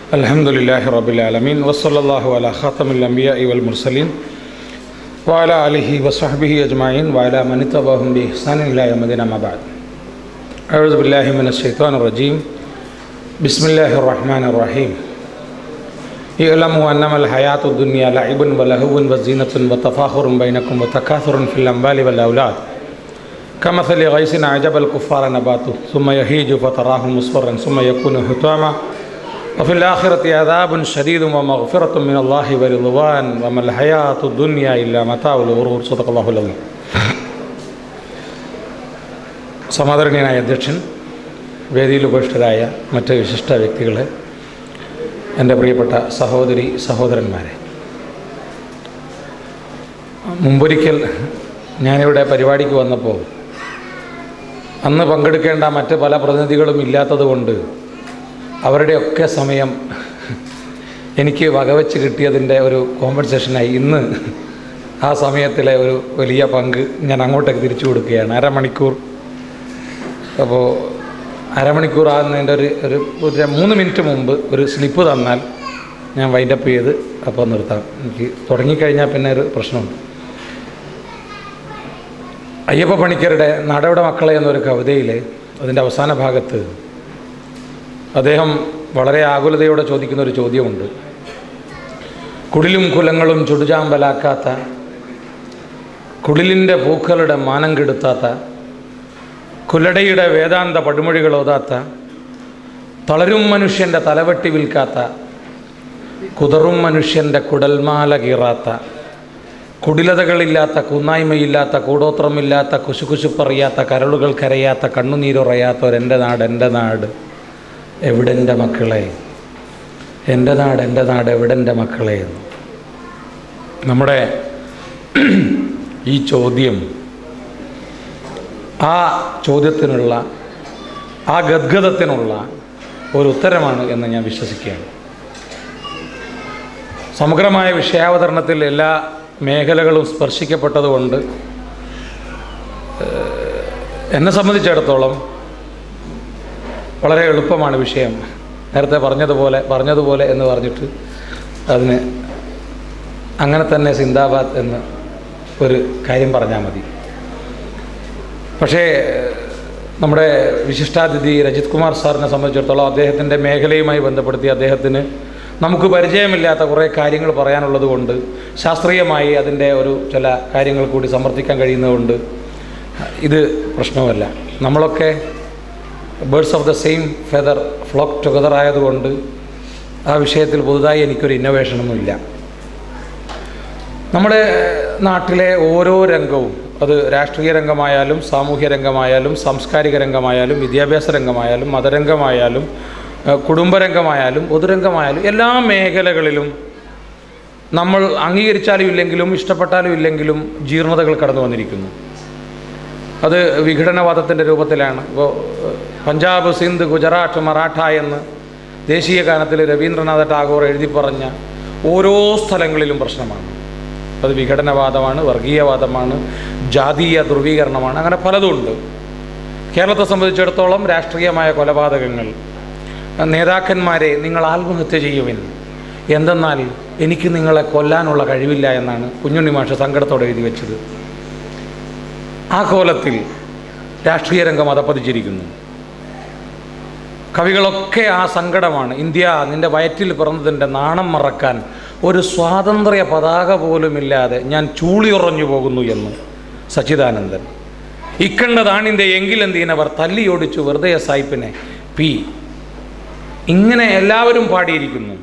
Alhamdulillahi Rabbil Alamin wa sallallahu ala khatamil anbiya'i wal mursalin wa ala alihi wa sahbihi ajma'in wa ala man ittaba'ahum bi ihsanin ila yawmiddin amma ba'd. A'udhu billahi minash shaitanir rajim. Bismillahir rahmanir rahim. I'lamu annama al-hayatud dunya la'ibun wa lahwun wa zinatun wa tafakhurun bainakum wa takathurun fil amwali wal awlad. Kamathali ghaysin a'jaba al-kuffara nabatuhu thumma yahiju fatarahu musfarran thumma yakunu hutama وفي الآخرة عذاب شديد ومغفرة من الله ورضوان وما الحياة الدنيا إلا متاع الغرور صدق الله العظيم. സമാദരണീയനായ അധ്യക്ഷൻ, വേദിയിൽ ഉപവിഷ്ടരായ മറ്റ് വിശിഷ്ട വ്യക്തികളെ, എൻ്റെ പ്രിയപ്പെട്ട സഹോദരി സഹോദരന്മാരെ, മുമ്പൊരിക്കൽ ഞാനിവിടെ പരിപാടിക്ക് വന്നപ്പോൾ അന്ന് പങ്കെടുക്കേണ്ട മറ്റ് പല പ്രതിനിധികളും ഇല്ലാത്തതുകൊണ്ട് അവരുടെയൊക്കെ സമയം എനിക്ക് വകവെച്ച് കിട്ടിയതിൻ്റെ ഒരു കോമ്പൻസേഷനായി ഇന്ന് ആ സമയത്തിലെ ഒരു വലിയ പങ്ക് ഞാൻ അങ്ങോട്ടേക്ക് തിരിച്ചു കൊടുക്കുകയാണ്. അരമണിക്കൂർ. അപ്പോൾ അരമണിക്കൂർ ആകുന്നതിൻ്റെ ഒരു 3 മിനിറ്റ് മുമ്പ് ഒരു സ്ലിപ്പ് തന്നാൽ ഞാൻ വൈൻഡപ്പ് ചെയ്ത് അപ്പോൾ നിർത്താം. എനിക്ക് തുടങ്ങിക്കഴിഞ്ഞാൽ പിന്നെ ഒരു പ്രശ്നമുണ്ട്. അയ്യപ്പ പണിക്കരുടെ നാടോടി മക്കളെ എന്നൊരു കവിതയിൽ അതിൻ്റെ അവസാന ഭാഗത്ത് അദ്ദേഹം വളരെ ആകുലതയോടെ ചോദിക്കുന്നൊരു ചോദ്യമുണ്ട്. കുടിലും കുലങ്ങളും ചുടുചാമ്പലാക്കാത്ത, കുടിലിൻ്റെ പൂക്കളുടെ മാനം കെടുത്താത്ത, കുലടയുടെ വേദാന്ത പടുമൊഴികൾ ഓതാത്ത, തളരും മനുഷ്യൻ്റെ തലവെട്ടി വിൽക്കാത്ത, കുതറും മനുഷ്യൻ്റെ കുടൽമാല കീറാത്ത, കുടിലതകളില്ലാത്ത, കുന്നായ്മയില്ലാത്ത, കൂടോത്രമില്ലാത്ത, കുശുകുശുപ്പറിയാത്ത, കരളുകൾ കരയാത്ത, കണ്ണുനീരുറയാത്തവരെൻ്റെ നാട്, എൻ്റെ നാട് എവിടെൻ്റെ മക്കളെ, എൻ്റെ നാട്, എൻ്റെ നാട് എവിടെൻ്റെ മക്കളെ എന്ന്. നമ്മുടെ ഈ ചോദ്യം, ആ ചോദ്യത്തിനുള്ള, ആ ഗദ്ഗതത്തിനുള്ള ഒരു ഉത്തരമാണ് എന്ന് ഞാൻ വിശ്വസിക്കുകയാണ്. സമഗ്രമായ വിഷയാവതരണത്തിൽ എല്ലാ മേഖലകളും സ്പർശിക്കപ്പെട്ടതുകൊണ്ട് എന്നെ സംബന്ധിച്ചിടത്തോളം വളരെ എളുപ്പമാണ് വിഷയം. നേരത്തെ പറഞ്ഞതുപോലെ എന്ന് പറഞ്ഞിട്ട് അതിന് അങ്ങനെ തന്നെ സിന്ദാബാദ് എന്ന് ഒരു കാര്യം പറഞ്ഞാൽ മതി. പക്ഷേ നമ്മുടെ വിശിഷ്ടാതിഥി രജിത് കുമാർ സാറിനെ സംബന്ധിച്ചിടത്തോളം അദ്ദേഹത്തിൻ്റെ മേഖലയുമായി ബന്ധപ്പെടുത്തി അദ്ദേഹത്തിന് നമുക്ക് പരിചയമില്ലാത്ത കുറേ കാര്യങ്ങൾ പറയാനുള്ളത് കൊണ്ട്, ശാസ്ത്രീയമായി അതിൻ്റെ ചില കാര്യങ്ങൾ കൂടി സമർത്ഥിക്കാൻ കഴിയുന്നതുകൊണ്ട് ഇത് പ്രശ്നമല്ല. നമ്മളൊക്കെ birds of the same feather flock together ആയതുകൊണ്ട് ആ വിഷയത്തിൽ പുതുതായി എനിക്കൊരു ഇന്നോവേഷനൊന്നുമില്ല. നമ്മുടെ നാട്ടിലെ ഓരോ രംഗവും, അത് രാഷ്ട്രീയ രംഗമായാലും സാമൂഹ്യ രംഗമായാലും സാംസ്കാരിക രംഗമായാലും വിദ്യാഭ്യാസ രംഗമായാലും മതരംഗമായാലും കുടുംബരംഗമായാലും പൊതുരംഗമായാലും എല്ലാ മേഖലകളിലും നമ്മൾ അംഗീകരിച്ചാലും ഇല്ലെങ്കിലും ഇഷ്ടപ്പെട്ടാലും ഇല്ലെങ്കിലും ജീർണതകൾ കടന്നു വന്നിരിക്കുന്നു. അത് വിഘടനവാദത്തിൻ്റെ രൂപത്തിലാണ്. ഇപ്പോൾ പഞ്ചാബ്, സിന്ധ്, ഗുജറാത്ത്, മറാഠ എന്ന് ദേശീയ ഗാനത്തിൽ രവീന്ദ്രനാഥ ടാഗോർ എഴുതി പറഞ്ഞ ഓരോ സ്ഥലങ്ങളിലും പ്രശ്നമാണ്. അത് വിഘടനവാദമാണ്, വർഗീയവാദമാണ്, ജാതീയ ധ്രുവീകരണമാണ്, അങ്ങനെ പലതുമുണ്ട്. കേരളത്തെ സംബന്ധിച്ചിടത്തോളം രാഷ്ട്രീയമായ കൊലപാതകങ്ങൾ, നേതാക്കന്മാരെ നിങ്ങൾ ആത്മഹത്യ ചെയ്യുവിൻ, എന്തെന്നാൽ എനിക്ക് നിങ്ങളെ കൊല്ലാനുള്ള കഴിവില്ല എന്നാണ് കുഞ്ഞുണ്ണി മാഷ് സങ്കടത്തോടെ എഴുതി വെച്ചത്. ആ കോലത്തിൽ രാഷ്ട്രീയ രംഗം അതപ്പതിച്ചിരിക്കുന്നു. കവികളൊക്കെ ആ സങ്കടമാണ്. ഇന്ത്യ നിൻ്റെ വയറ്റിൽ പിറന്നതിൻ്റെ നാണം മറക്കാൻ ഒരു സ്വാതന്ത്ര്യ പതാക പോലുമില്ലാതെ ഞാൻ ചൂളിയുറഞ്ഞു പോകുന്നു എന്ന് സച്ചിദാനന്ദൻ. ഇക്കണ്ടതാണിൻ്റെ എങ്കിലെന്തീനവർ തല്ലിയോടിച്ചു വെറുതെ സായിപ്പിനെ പി. ഇങ്ങനെ എല്ലാവരും പാടിയിരിക്കുന്നു.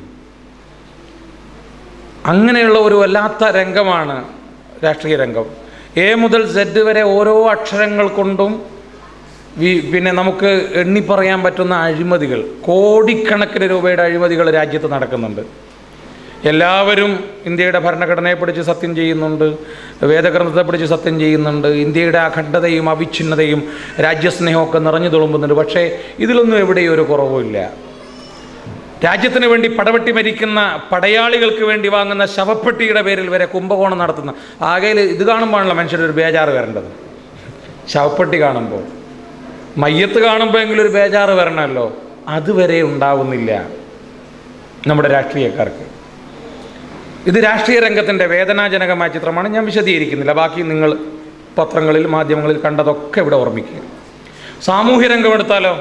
അങ്ങനെയുള്ള ഒരു വല്ലാത്ത രംഗമാണ് രാഷ്ട്രീയ രംഗം. എ മുതൽ സെഡ് വരെ ഓരോ അക്ഷരങ്ങൾ കൊണ്ടും പിന്നെ നമുക്ക് എണ്ണിപ്പറയാൻ പറ്റുന്ന അഴിമതികൾ, കോടിക്കണക്കിന് രൂപയുടെ അഴിമതികൾ രാജ്യത്ത് നടക്കുന്നുണ്ട്. എല്ലാവരും ഇന്ത്യയുടെ ഭരണഘടനയെ പിടിച്ച് സത്യം ചെയ്യുന്നുണ്ട്, വേദഗ്രന്ഥത്തെ പിടിച്ച് സത്യം ചെയ്യുന്നുണ്ട്, ഇന്ത്യയുടെ അഖണ്ഡതയും അവിഛിന്നതയും രാജ്യസ്നേഹമൊക്കെ നിറഞ്ഞു തുളുമ്പുന്നുണ്ട്. പക്ഷേ ഇതിലൊന്നും എവിടെയും ഒരു കുറവുമില്ല. രാജ്യത്തിന് വേണ്ടി പടവെട്ടി മരിക്കുന്ന പടയാളികൾക്ക് വേണ്ടി വാങ്ങുന്ന ശവപ്പെട്ടിയുടെ പേരിൽ വരെ കുംഭകോണം നടത്തുന്ന, ആകെയിൽ ഇത് കാണുമ്പോഴാണല്ലോ മനുഷ്യരൊരു ബേജാറ് വരേണ്ടത്. ശവപ്പെട്ടി കാണുമ്പോൾ, മയ്യത്ത് കാണുമ്പോൾ എങ്കിലും ഒരു ബേജാറ് വരണമല്ലോ, അതുവരെ ഉണ്ടാവുന്നില്ല. നമ്മുടെ രാഷ്ട്രീയക്കാർക്ക്. ഇത് രാഷ്ട്രീയ രംഗത്തിൻ്റെ വേദനാജനകമായ ചിത്രമാണ്. ഞാൻ വിശദീകരിക്കുന്നില്ല. ബാക്കി നിങ്ങൾ പത്രങ്ങളിൽ മാധ്യമങ്ങളിൽ കണ്ടതൊക്കെ ഇവിടെ ഓർമ്മിക്കുക. സാമൂഹ്യ രംഗം എടുത്താലോ,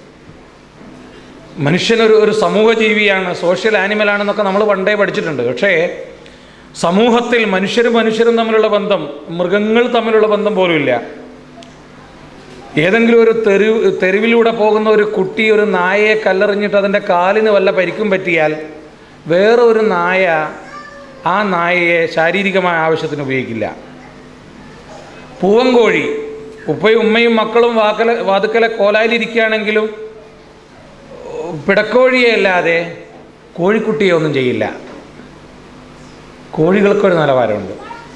മനുഷ്യനൊരു സമൂഹ ജീവിയാണ്, സോഷ്യൽ ആനിമലാണെന്നൊക്കെ നമ്മൾ പണ്ടേ പഠിച്ചിട്ടുണ്ട്. പക്ഷേ സമൂഹത്തിൽ മനുഷ്യരും തമ്മിലുള്ള ബന്ധം മൃഗങ്ങൾ തമ്മിലുള്ള ബന്ധം പോലുമില്ല. ഏതെങ്കിലും ഒരു തെരുവിലൂടെ പോകുന്ന ഒരു കുട്ടി ഒരു നായയെ കല്ലെറിഞ്ഞിട്ട് അതിൻ്റെ കാലിന് വല്ല പരിക്കും പറ്റിയാൽ വേറൊരു നായ ആ നായയെ ശാരീരികമായ ആവശ്യത്തിന് ഉപയോഗിക്കില്ല. പൂവൻകോഴി ഉപ്പയും ഉമ്മയും മക്കളും വാതുക്കലെ കോലായിലിരിക്കുകയാണെങ്കിലും പിടക്കോഴിയെ അല്ലാതെ കോഴിക്കുട്ടിയെ ഒന്നും ചെയ്യില്ല. കോഴികൾക്കൊരു നിലവാരമുണ്ട്.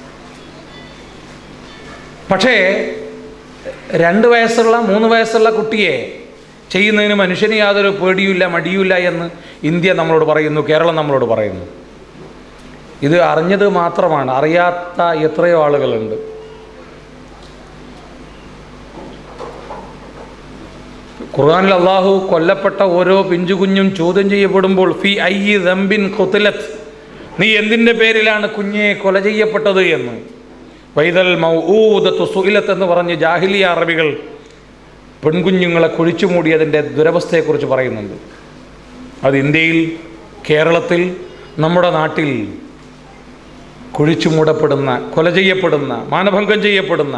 പക്ഷേ 2 വയസ്സുള്ള 3 വയസ്സുള്ള കുട്ടിയെ ചെയ്യുന്നതിന് മനുഷ്യന് യാതൊരു പേടിയുമില്ല, മടിയുമില്ല എന്ന് ഇന്ത്യ നമ്മളോട് പറയുന്നു, കേരളം നമ്മളോട് പറയുന്നു. ഇത് അറിഞ്ഞത് മാത്രമാണ്, അറിയാത്ത എത്രയോ ആളുകളുണ്ട്. ഖുർആനിൽ അള്ളാഹു കൊല്ലപ്പെട്ട ഓരോ പിഞ്ചുകുഞ്ഞും ചോദ്യം ചെയ്യപ്പെടുമ്പോൾ ഫി അയ്യി ദംബിൻ ഖുതിലത്ത്, നീ എന്തിൻ്റെ പേരിലാണ് കുഞ്ഞെ കൊല ചെയ്യപ്പെട്ടത് എന്ന്. വൈദൽ മൗഊദത്തു സുഇലത്ത് എന്ന് പറഞ്ഞ് ജാഹിലിയ അറബികൾ പെൺകുഞ്ഞുങ്ങളെ കുഴിച്ചു മൂടിയതിൻ്റെ ദുരവസ്ഥയെക്കുറിച്ച് പറയുന്നുണ്ട്. അത് ഇന്ത്യയിൽ, കേരളത്തിൽ, നമ്മുടെ നാട്ടിൽ കുഴിച്ചു മൂടപ്പെടുന്ന, കൊല ചെയ്യപ്പെടുന്ന, മാനഭംഗം ചെയ്യപ്പെടുന്ന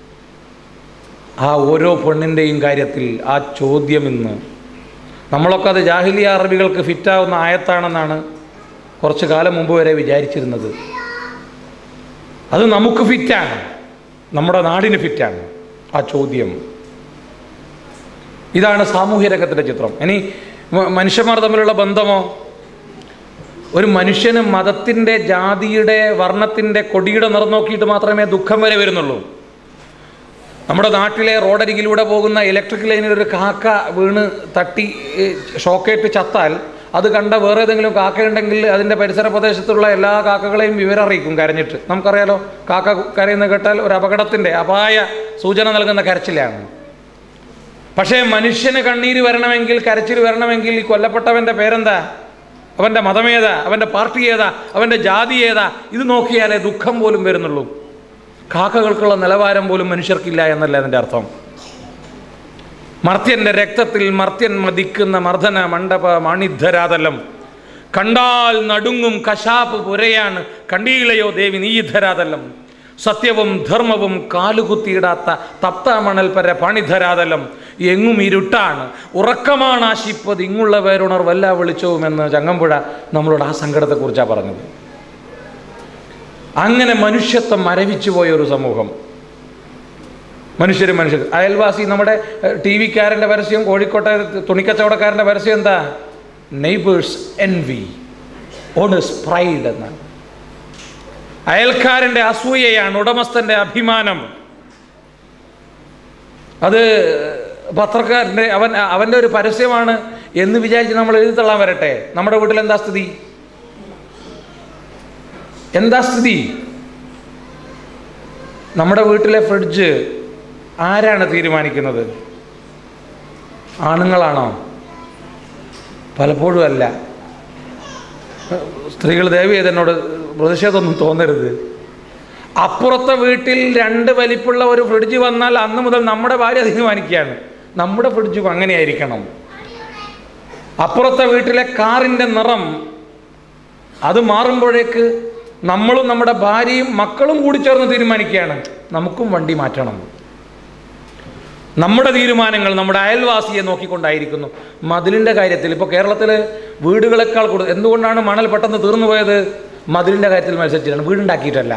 ആ ഓരോ പെണ്ണിൻ്റെയും കാര്യത്തിൽ ആ ചോദ്യം ഇന്ന് നമ്മളൊക്കെ അത് ജാഹിലിയ അറബികൾക്ക് ഫിറ്റാവുന്ന ആയത്താണെന്നാണ് കുറച്ച് കാലം മുമ്പ് വരെ വിചാരിച്ചിരുന്നത്. അത് നമുക്ക് ഫിറ്റാണ്, നമ്മുടെ നാടിന് ഫിറ്റാണ് ആ ചോദ്യം. ഇതാണ് സാമൂഹ്യ രംഗത്തിൻ്റെ ചിത്രം. ഇനി മനുഷ്യന്മാർ തമ്മിലുള്ള ബന്ധമോ, ഒരു മനുഷ്യന് മതത്തിൻ്റെ, ജാതിയുടെ, വർണ്ണത്തിൻ്റെ, കൊടിയുടെ നിറം നോക്കിയിട്ട് മാത്രമേ ദുഃഖം വരെ വരുന്നുള്ളൂ. നമ്മുടെ നാട്ടിലെ റോഡരികിലൂടെ പോകുന്ന ഇലക്ട്രിക് ലൈനിൽ ഒരു കാക്ക വീണ് തട്ടി ഷോക്കേറ്റ് ചത്താൽ അത് കണ്ട വേറെ ഏതെങ്കിലും കാക്കയുണ്ടെങ്കിൽ അതിൻ്റെ പരിസര പ്രദേശത്തുള്ള എല്ലാ കാക്കകളെയും വിവരം അറിയിക്കും കരഞ്ഞിട്ട്. നമുക്കറിയാലോ, കാക്ക കരയുന്ന കേട്ടാൽ ഒരു അപകടത്തിൻ്റെ അപായ സൂചന നൽകുന്ന കരച്ചിലാണ്. പക്ഷേ മനുഷ്യന് കണ്ണീര് വരണമെങ്കിൽ, കരച്ചിൽ വരണമെങ്കിൽ ഈ കൊല്ലപ്പെട്ടവൻ്റെ പേരെന്താ, അവൻ്റെ മതമേതാ, അവൻ്റെ പാർട്ടി ഏതാ, അവൻ്റെ ജാതി ഏതാ, ഇത് നോക്കിയാലേ ദുഃഖം പോലും വരുന്നുള്ളൂ. കാക്കകൾക്കുള്ള നിലവാരം പോലും മനുഷ്യർക്കില്ല എന്നല്ല അതിൻ്റെ അർത്ഥം. മർത്യൻ്റെ രക്തത്തിൽ മർത്യൻ മതിക്കുന്ന മർദ്ദന മണ്ഡപ മാണിധരാതലം, കണ്ടാൽ നടുങ്ങും കശാപ്പ് പുരയാണ് കണ്ടീലയോ ദേവി നീധരാതലം, സത്യവും ധർമ്മവും കാലുകുത്തിയിടാത്ത തപ്ത മണൽപര പാണിധരാതലം, എങ്ങും ഇരുട്ടാണ് ഉറക്കമാണ് ആശിപ്പത് ഇങ്ങുള്ളവരുണർ വല്ല വിളിച്ചവുമെന്ന് ചങ്ങമ്പുഴ നമ്മളോട് ആ സങ്കടത്തെക്കുറിച്ചാണ് പറഞ്ഞത്. അങ്ങനെ മനുഷ്യത്വം മരവിച്ചു പോയൊരു സമൂഹം. മനുഷ്യർ അയൽവാസി, നമ്മുടെ ടി വിക്കാരൻ്റെ പരസ്യം, കോഴിക്കോട്ടെ തുണിക്കച്ചവടക്കാരൻ്റെ പരസ്യം എന്താ, നെയ്ബേഴ്സ് എൻവി, ഓണേഴ്സ് പ്രൈഡ് എന്നാണ്. അയൽക്കാരൻ്റെ അസൂയയാണ് ഉടമസ്ഥൻ്റെ അഭിമാനം. അത് പത്രക്കാരൻ്റെ അവൻ്റെ ഒരു പരസ്യമാണ് എന്ന് വിചാരിച്ച് നമ്മൾ എഴുതിത്തള്ളാൻ വരട്ടെ. നമ്മുടെ വീട്ടിൽ എന്താ സ്ഥിതി? നമ്മുടെ വീട്ടിലെ ഫ്രിഡ്ജ് ആരാണ് തീരുമാനിക്കുന്നത്? ആണുങ്ങളാണോ? പലപ്പോഴും അല്ല. സ്ത്രീകൾ ദയവ് ചെയ്ത് എന്നോട് പ്രതിഷേധമൊന്നും തോന്നരുത്. അപ്പുറത്തെ വീട്ടിൽ 2 വലിപ്പുള്ള ഒരു ഫ്രിഡ്ജ് വന്നാൽ അന്ന് മുതൽ നമ്മുടെ ഭാര്യ തീരുമാനിക്കുകയാണ് നമ്മുടെ ഫ്രിഡ്ജും അങ്ങനെയായിരിക്കണം. അപ്പുറത്തെ വീട്ടിലെ കാറിൻ്റെ നിറം അത് മാറുമ്പോഴേക്ക് നമ്മളും നമ്മുടെ ഭാര്യയും മക്കളും കൂടി ചേർന്ന് തീരുമാനിക്കുകയാണ് നമുക്കും വണ്ടി മാറ്റണം. നമ്മുടെ തീരുമാനങ്ങൾ നമ്മുടെ അയൽവാസിയെ നോക്കിക്കൊണ്ടായിരിക്കുന്നു. മതിലിൻ്റെ കാര്യത്തിൽ ഇപ്പോൾ കേരളത്തിൽ വീടുകളെക്കാൾ കൂടുതൽ എന്തുകൊണ്ടാണ് മണൽ പെട്ടെന്ന് തീർന്നു പോയത്? മതിലിൻ്റെ കാര്യത്തിൽ മത്സരിച്ചിട്ടാണ്, വീടുണ്ടാക്കിയിട്ടല്ല.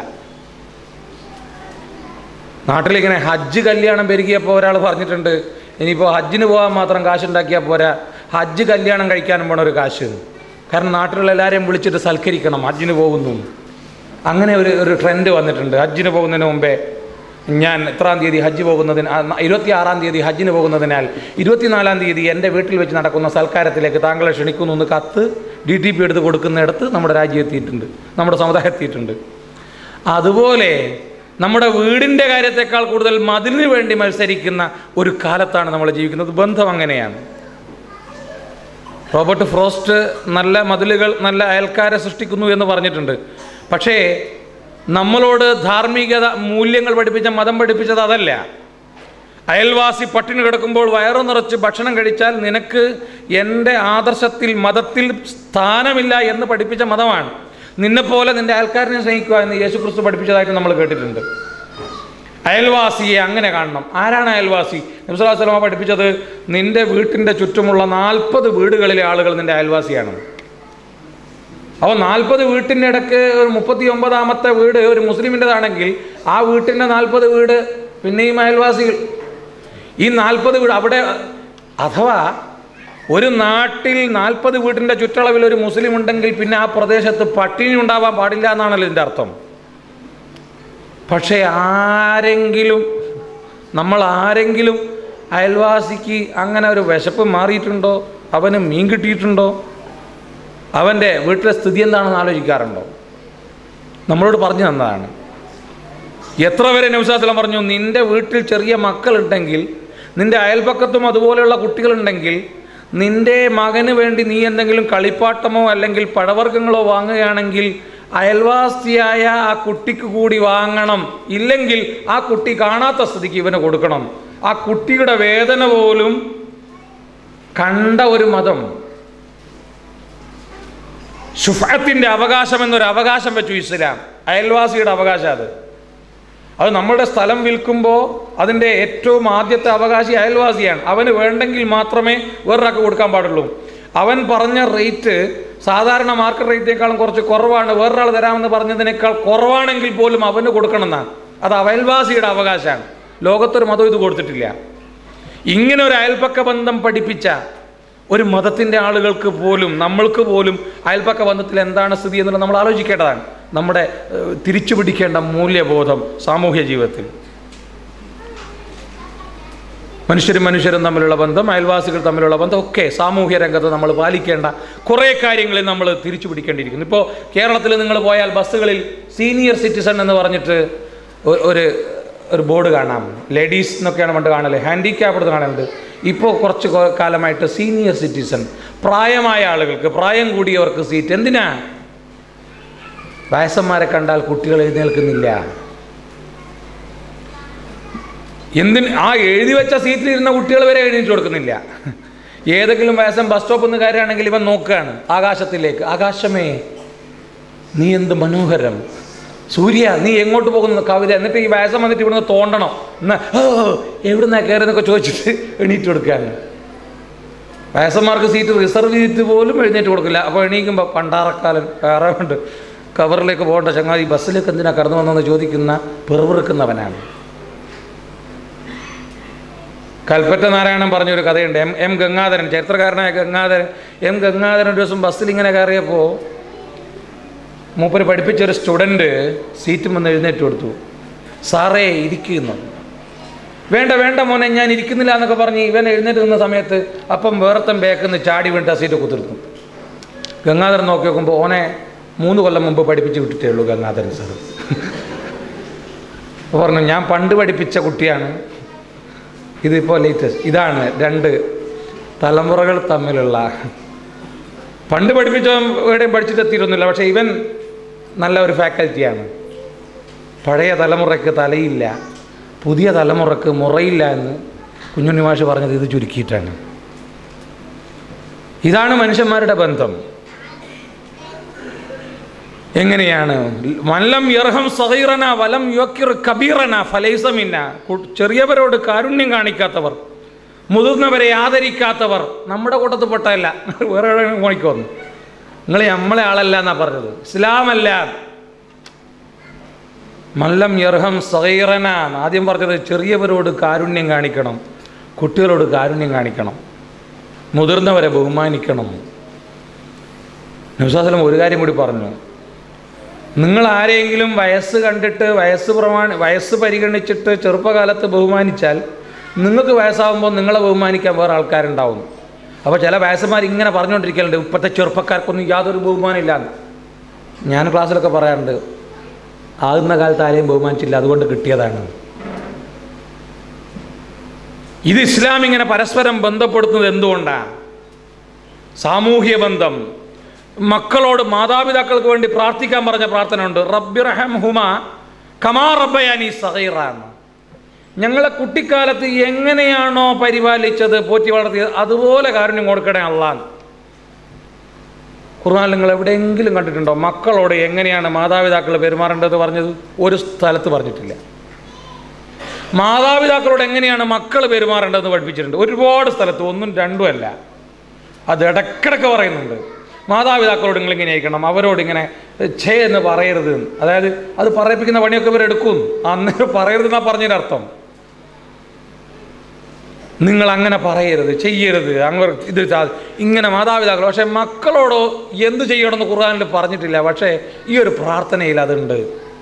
നാട്ടിലിങ്ങനെ ഹജ്ജ് കല്യാണം പെരുകിയപ്പോൾ ഒരാൾ പറഞ്ഞിട്ടുണ്ട്, ഇനിയിപ്പോൾ ഹജ്ജിന് പോകാൻ മാത്രം കാശുണ്ടാക്കിയാൽ പോരാ, ഹജ്ജ് കല്യാണം കഴിക്കാനും വേണം ഒരു കാശ്. കാരണം നാട്ടിലുള്ള എല്ലാവരെയും വിളിച്ചിട്ട് സൽക്കരിക്കണം ഹജ്ജിന് പോകുന്നു. അങ്ങനെ ഒരു ട്രെൻഡ് വന്നിട്ടുണ്ട്. ഹജ്ജിന് പോകുന്നതിന് മുമ്പേ ഞാൻ എത്രാം തീയതി ഹജ്ജ് പോകുന്നതിന് 26-ാം തീയതി ഹജ്ജിന് പോകുന്നതിനാൽ 24-ാം തീയതി എൻ്റെ വീട്ടിൽ വെച്ച് നടക്കുന്ന സൽക്കാരത്തിലേക്ക് താങ്കളെ ക്ഷണിക്കുന്നു എന്ന് കത്ത് DTP എടുത്ത് കൊടുക്കുന്നിടത്ത് നമ്മുടെ രാജ്യം എത്തിയിട്ടുണ്ട്, നമ്മുടെ സമുദായം എത്തിയിട്ടുണ്ട്. അതുപോലെ നമ്മുടെ വീടിൻ്റെ കാര്യത്തെക്കാൾ കൂടുതൽ മതിലിന് വേണ്ടി മത്സരിക്കുന്ന ഒരു കാലത്താണ് നമ്മൾ ജീവിക്കുന്നത്. ബന്ധം അങ്ങനെയാണ്. റോബർട്ട് ഫ്രോസ്റ്റ് നല്ല മതിലുകൾ, നല്ല അയൽക്കാരെ സൃഷ്ടിക്കുന്നു എന്ന് പറഞ്ഞിട്ടുണ്ട്. പക്ഷേ നമ്മളോട് ധാർമ്മികത മൂല്യങ്ങൾ പഠിപ്പിച്ച, മതം പഠിപ്പിച്ചത് അതല്ല. അയൽവാസി പട്ടിണി കിടക്കുമ്പോൾ വയറു നിറച്ച് ഭക്ഷണം കഴിച്ചാൽ നിനക്ക് എൻ്റെ ആദർശത്തിൽ, മതത്തിൽ സ്ഥാനമില്ല എന്ന് പഠിപ്പിച്ച മതമാണ്. നിന്നെപ്പോലെ നിൻ്റെ അയൽക്കാരനെ സ്നേഹിക്കുക എന്ന് യേശുക്രിസ്തു പഠിപ്പിച്ചതായിട്ട് നമ്മൾ കേട്ടിട്ടുണ്ട്. അയൽവാസിയെ അങ്ങനെ കാണണം. ആരാണ് അയൽവാസി? നബി സല്ലല്ലാഹു അലൈഹി വസല്ലം പഠിപ്പിച്ചത് നിൻ്റെ വീട്ടിൻ്റെ ചുറ്റുമുള്ള 40 വീടുകളിലെ ആളുകൾ നിൻ്റെ അയൽവാസിയാണ്. അപ്പോൾ 40 വീട്ടിൻ്റെ ഇടയ്ക്ക് ഒരു 39ാമത്തെ വീട് ഒരു മുസ്ലിമിൻ്റെതാണെങ്കിൽ ആ വീട്ടിൻ്റെ 40 വീട് പിന്നെയും അയൽവാസികൾ. ഈ 40 വീട് അവിടെ, അഥവാ ഒരു നാട്ടിൽ 40 വീട്ടിൻ്റെ ചുറ്റളവിൽ ഒരു മുസ്ലിം ഉണ്ടെങ്കിൽ പിന്നെ ആ പ്രദേശത്ത് പട്ടിണി ഉണ്ടാവാൻ പാടില്ല എന്നാണല്ലോ ഇതിൻ്റെ അർത്ഥം. പക്ഷേ നമ്മൾ ആരെങ്കിലും അയൽവാസിക്ക് അങ്ങനെ ഒരു വിശപ്പ് മാറിയിട്ടുണ്ടോ? അവന് മീൻ കിട്ടിയിട്ടുണ്ടോ? അവൻ്റെ വീട്ടിലെ സ്ഥിതി എന്താണെന്ന് ആലോചിക്കാറുണ്ടോ? നമ്മളോട് പറഞ്ഞു തന്നതാണ്. എത്ര വരെ നബി സല്ലല്ലാഹു അലൈഹി വസല്ലം പറഞ്ഞു, നിൻ്റെ വീട്ടിൽ ചെറിയ മക്കളുണ്ടെങ്കിൽ, നിൻ്റെ അയൽപക്കത്തും അതുപോലെയുള്ള കുട്ടികളുണ്ടെങ്കിൽ, നിൻ്റെ മകന് വേണ്ടി നീ എന്തെങ്കിലും കളിപ്പാട്ടമോ അല്ലെങ്കിൽ പഴവർഗ്ഗങ്ങളോ വാങ്ങുകയാണെങ്കിൽ അയൽവാസിയായ ആ കുട്ടിക്ക് കൂടി വാങ്ങണം. ഇല്ലെങ്കിൽ ആ കുട്ടി കാണാത്ത സ്ഥിതിക്ക് ഇവന് കൊടുക്കണം. ആ കുട്ടിയുടെ വേദന പോലും കണ്ട ഒരു മതം. ശുഫഅത്തിൻ്റെ അവകാശം എന്നൊരു അവകാശം വെച്ചു ഇസ്ലാം. അയൽവാസിയുടെ അവകാശം അത് നമ്മളുടെ സ്ഥലം വിൽക്കുമ്പോൾ അതിൻ്റെ ഏറ്റവും ആദ്യത്തെ അവകാശി അയൽവാസിയാണ്. അവന് വേണ്ടെങ്കിൽ മാത്രമേ വേറൊരാൾക്ക് കൊടുക്കാൻ പാടുള്ളൂ. അവൻ പറഞ്ഞ റേറ്റ് സാധാരണ മാർക്കറ്റ് റേറ്റിനേക്കാളും കുറച്ച് കുറവാണ്, വേറൊരാൾ തരാമെന്ന് പറഞ്ഞതിനേക്കാൾ കുറവാണെങ്കിൽ പോലും അവന് കൊടുക്കണമെന്നാണ്. അത് അയൽവാസിയുടെ അവകാശമാണ്. ലോകത്തൊരു മതം ഇത് കൊടുത്തിട്ടില്ല. ഇങ്ങനെ ഒരു അയൽപക്ക ബന്ധം പഠിപ്പിച്ച ഒരു മതത്തിൻ്റെ ആളുകൾക്ക് പോലും, നമ്മൾക്ക് പോലും അയൽപക്ക ബന്ധത്തിൽ എന്താണ് സ്ഥിതി എന്നുള്ളത് നമ്മൾ ആലോചിക്കേണ്ടതാണ്. നമ്മുടെ തിരിച്ചു പിടിക്കേണ്ട മൂല്യബോധം സാമൂഹ്യ ജീവിതത്തിൽ. മനുഷ്യരും തമ്മിലുള്ള ബന്ധം, അയൽവാസികൾ തമ്മിലുള്ള ബന്ധം ഒക്കെ സാമൂഹ്യ രംഗത്ത് നമ്മൾ പാലിക്കേണ്ട കുറേ കാര്യങ്ങളിൽ നമ്മൾ തിരിച്ചു പിടിക്കേണ്ടിയിരിക്കുന്നു. ഇപ്പോൾ കേരളത്തിൽ നിങ്ങൾ പോയാൽ ബസ്സുകളിൽ സീനിയർ സിറ്റിസൺ എന്ന് പറഞ്ഞിട്ട് ഒരു ബോർഡ് കാണാം. ലേഡീസ് എന്നൊക്കെയാണ് പണ്ട് കാണല്, ഹാൻഡിക്യാപ്ഡ് കാണലുണ്ട്. ഇപ്പോൾ കുറച്ച് കാലമായിട്ട് സീനിയർ സിറ്റിസൺ, പ്രായമായ ആളുകൾക്ക്, പ്രായം കൂടിയവർക്ക് സീറ്റ്. എന്തിനാ? വയസ്സന്മാരെ കണ്ടാൽ കുട്ടികൾ എഴുന്നേൽക്കുന്നില്ല. ആ എഴുതി വെച്ച സീറ്റിലിരുന്ന കുട്ടികൾ വരെ എഴുന്നേറ്റ് കൊടുക്കുന്നില്ല. ഏതെങ്കിലും വയസ്സൻ ബസ് സ്റ്റോപ്പിൽ നിന്ന് കയറുകയാണെങ്കിൽ ഇവൻ നോക്കുകയാണ് ആകാശത്തിലേക്ക്. ആകാശമേ നീ എന്ത് മനോഹരം, സൂര്യ നീ എങ്ങോട്ട് പോകുന്നു, കവിത. എന്നിട്ട് ഈ വയസ്സൻ വന്നിട്ട് ഇവിടുന്ന് തോണ്ടണം. എവിടുന്നാ കയറുന്നൊക്കെ ചോദിച്ചിട്ട് എണീറ്റ് കൊടുക്കുകയാണ്. വയസ്സന്മാർക്ക് സീറ്റ് റിസർവ് ചെയ്തിട്ട് പോലും എഴുന്നേറ്റ് കൊടുക്കില്ല. അപ്പോൾ എണീക്കുമ്പോൾ പണ്ടാറക്കാലൻ വേറെ ഉണ്ട്, കവറിലേക്ക് പോകേണ്ട ചങ്ങാതി ബസ്സിലേക്ക് എന്തിനാ കടന്നു വന്നെന്ന് ചോദിക്കുന്ന പെറുപിറുക്കുന്നവനാണ്. കൽപ്പറ്റ നാരായണൻ പറഞ്ഞൊരു കഥയുണ്ട്. എം ഗംഗാധരൻ, ചരിത്രകാരനായ എം ഗംഗാധരൻ ഒരു ദിവസം ബസ്സിൽ ഇങ്ങനെ കയറിയപ്പോൾ മൂപ്പര് പഠിപ്പിച്ചൊരു സ്റ്റുഡൻറ്റ് സീറ്റും വന്ന് എഴുന്നേറ്റ് കൊടുത്തു. സാറേ ഇരിക്കുന്നു. വേണ്ട മോനെ ഞാൻ ഇരിക്കുന്നില്ല എന്നൊക്കെ പറഞ്ഞ് ഇവൻ എഴുന്നേറ്റ് നിന്ന സമയത്ത് അപ്പം വേറത്തം ബേക്കെന്ന് ചാടി വീണിട്ട് ആ സീറ്റ് കുത്തിർക്കും. ഗംഗാധരൻ നോക്കി നോക്കുമ്പോൾ ഓനെ 3 കൊല്ലം മുമ്പ് പഠിപ്പിച്ച് വിട്ടിട്ടേ ഉള്ളൂ ഗംഗാധരൻ സാർ. പറഞ്ഞു ഞാൻ പണ്ട് പഠിപ്പിച്ച കുട്ടിയാണ്, ഇതിപ്പോൾ ലേറ്റസ്റ്റ്. ഇതാണ് 2 തലമുറകൾ തമ്മിലുള്ള. പണ്ട് പഠിപ്പിച്ച എവിടെയും പഠിച്ചിട്ടെത്തിയിരുന്നില്ല, പക്ഷേ ഇവൻ നല്ല ഒരു ഫാക്കൽറ്റിയാണ്. പഴയ തലമുറയ്ക്ക് തലയില്ല, പുതിയ തലമുറക്ക് മുറയില്ല എന്ന് കുഞ്ഞുണ്ണി മാഷ് പറഞ്ഞത് ഇത് ചുരുക്കിയിട്ടാണ്. ഇതാണ് മനുഷ്യന്മാരുടെ ബന്ധം. എങ്ങനെയാണ്? വലം യർഹം സഗീറന വലം യുക്കിർ കബീറന ഫലൈസ മിന്ന. ചെറിയവരോട് കാരുണ്യം കാണിക്കാത്തവർ, മുതിർന്നവരെ ആദരിക്കാത്തവർ നമ്മുടെ കൂട്ടത്തിൽ പെട്ടതല്ല. വേറെ നോക്കിക്കോന്നു, നിങ്ങൾ നമ്മളെ ആളല്ല എന്നാ പറഞ്ഞത്, ഇസ്ലാമല്ല. മല്ലം യർഹം സഗീറന ആദ്യം പറഞ്ഞത് ചെറിയവരോട് കാരുണ്യം കാണിക്കണം, കുട്ടികളോട് കാരുണ്യം കാണിക്കണം, മുതിർന്നവരെ ബഹുമാനിക്കണം. നബി സല്ലല്ലാഹു അലൈഹി വസല്ലം ഒരു കാര്യം കൂടി പറഞ്ഞു, നിങ്ങൾ ആരെങ്കിലും വയസ്സ് കണ്ടിട്ട് വയസ്സ് പരിഗണിച്ചിട്ട് ചെറുപ്പകാലത്ത് ബഹുമാനിച്ചാൽ നിങ്ങൾക്ക് വയസ്സാകുമ്പോൾ നിങ്ങളെ ബഹുമാനിക്കാൻ വേറെ ആൾക്കാരുണ്ടാവും. അപ്പോൾ ചില വയസ്സന്മാർ ഇങ്ങനെ പറഞ്ഞുകൊണ്ടിരിക്കലുണ്ട് ഇപ്പോഴത്തെ ചെറുപ്പക്കാർക്കൊന്നും യാതൊരു ബഹുമാനമില്ലാന്ന്. ഞാൻ ക്ലാസ്സിലൊക്കെ പറയാറുണ്ട്, ആകുന്ന കാലത്ത് ആരെയും ബഹുമാനിച്ചില്ല, അതുകൊണ്ട് കിട്ടിയതാണ്. ഇത് ഇസ്ലാം ഇങ്ങനെ പരസ്പരം ബന്ധപ്പെടുത്തുന്നത് എന്തുകൊണ്ടാണ്? സാമൂഹ്യ ബന്ധം, മക്കളോട് മാതാപിതാക്കൾക്ക് വേണ്ടി പ്രാർത്ഥിക്കാൻ പറഞ്ഞ പ്രാർത്ഥന ഉണ്ട്. റബ്ബിർഹംഹുമാ കമാ റബ്ബയാനി സഗീറ. ഞങ്ങളെ കുട്ടിക്കാലത്ത് എങ്ങനെയാണോ പരിപാലിച്ചത്, പോറ്റി വളർത്തിയത്, അതുപോലെ കാരുണ്യം കൊടുക്കണേ അല്ലാഹ്. ഖുർആനിൽ നിങ്ങൾ എവിടെയെങ്കിലും കണ്ടിട്ടുണ്ടോ മക്കളോട് എങ്ങനെയാണ് മാതാപിതാക്കൾ പെരുമാറേണ്ടത് പറഞ്ഞത്? ഒരു സ്ഥലത്ത് പറഞ്ഞിട്ടില്ല. മാതാപിതാക്കളോട് എങ്ങനെയാണ് മക്കൾ പെരുമാറേണ്ടതെന്ന് പഠിപ്പിച്ചിട്ടുണ്ട് ഒരുപാട് സ്ഥലത്ത്, ഒന്നും രണ്ടും അല്ല. അത് ഇടയ്ക്കിടയ്ക്ക് പറയുന്നുണ്ട്. മാതാപിതാക്കളോട് നിങ്ങളിങ്ങനെ ആയിരിക്കണം, അവരോട് ഇങ്ങനെ ഛേ എന്ന് പറയരുത്. അതായത് അത് പറയിപ്പിക്കുന്ന പണിയൊക്കെ ഇവരെടുക്കും. അന്നേരം പറയരുതെന്നാണ് പറഞ്ഞതിൻ്റെ അർത്ഥം. നിങ്ങൾ അങ്ങനെ പറയരുത്, ചെയ്യരുത്, അങ്ങനെ ഇത് ഇങ്ങനെ മാതാപിതാക്കൾ. പക്ഷേ മക്കളോടോ എന്ത് ചെയ്യണമെന്ന് ഖുർആനിൽ പറഞ്ഞിട്ടില്ല. പക്ഷേ ഈ ഒരു പ്രാർത്ഥനയിൽ അതുണ്ട്.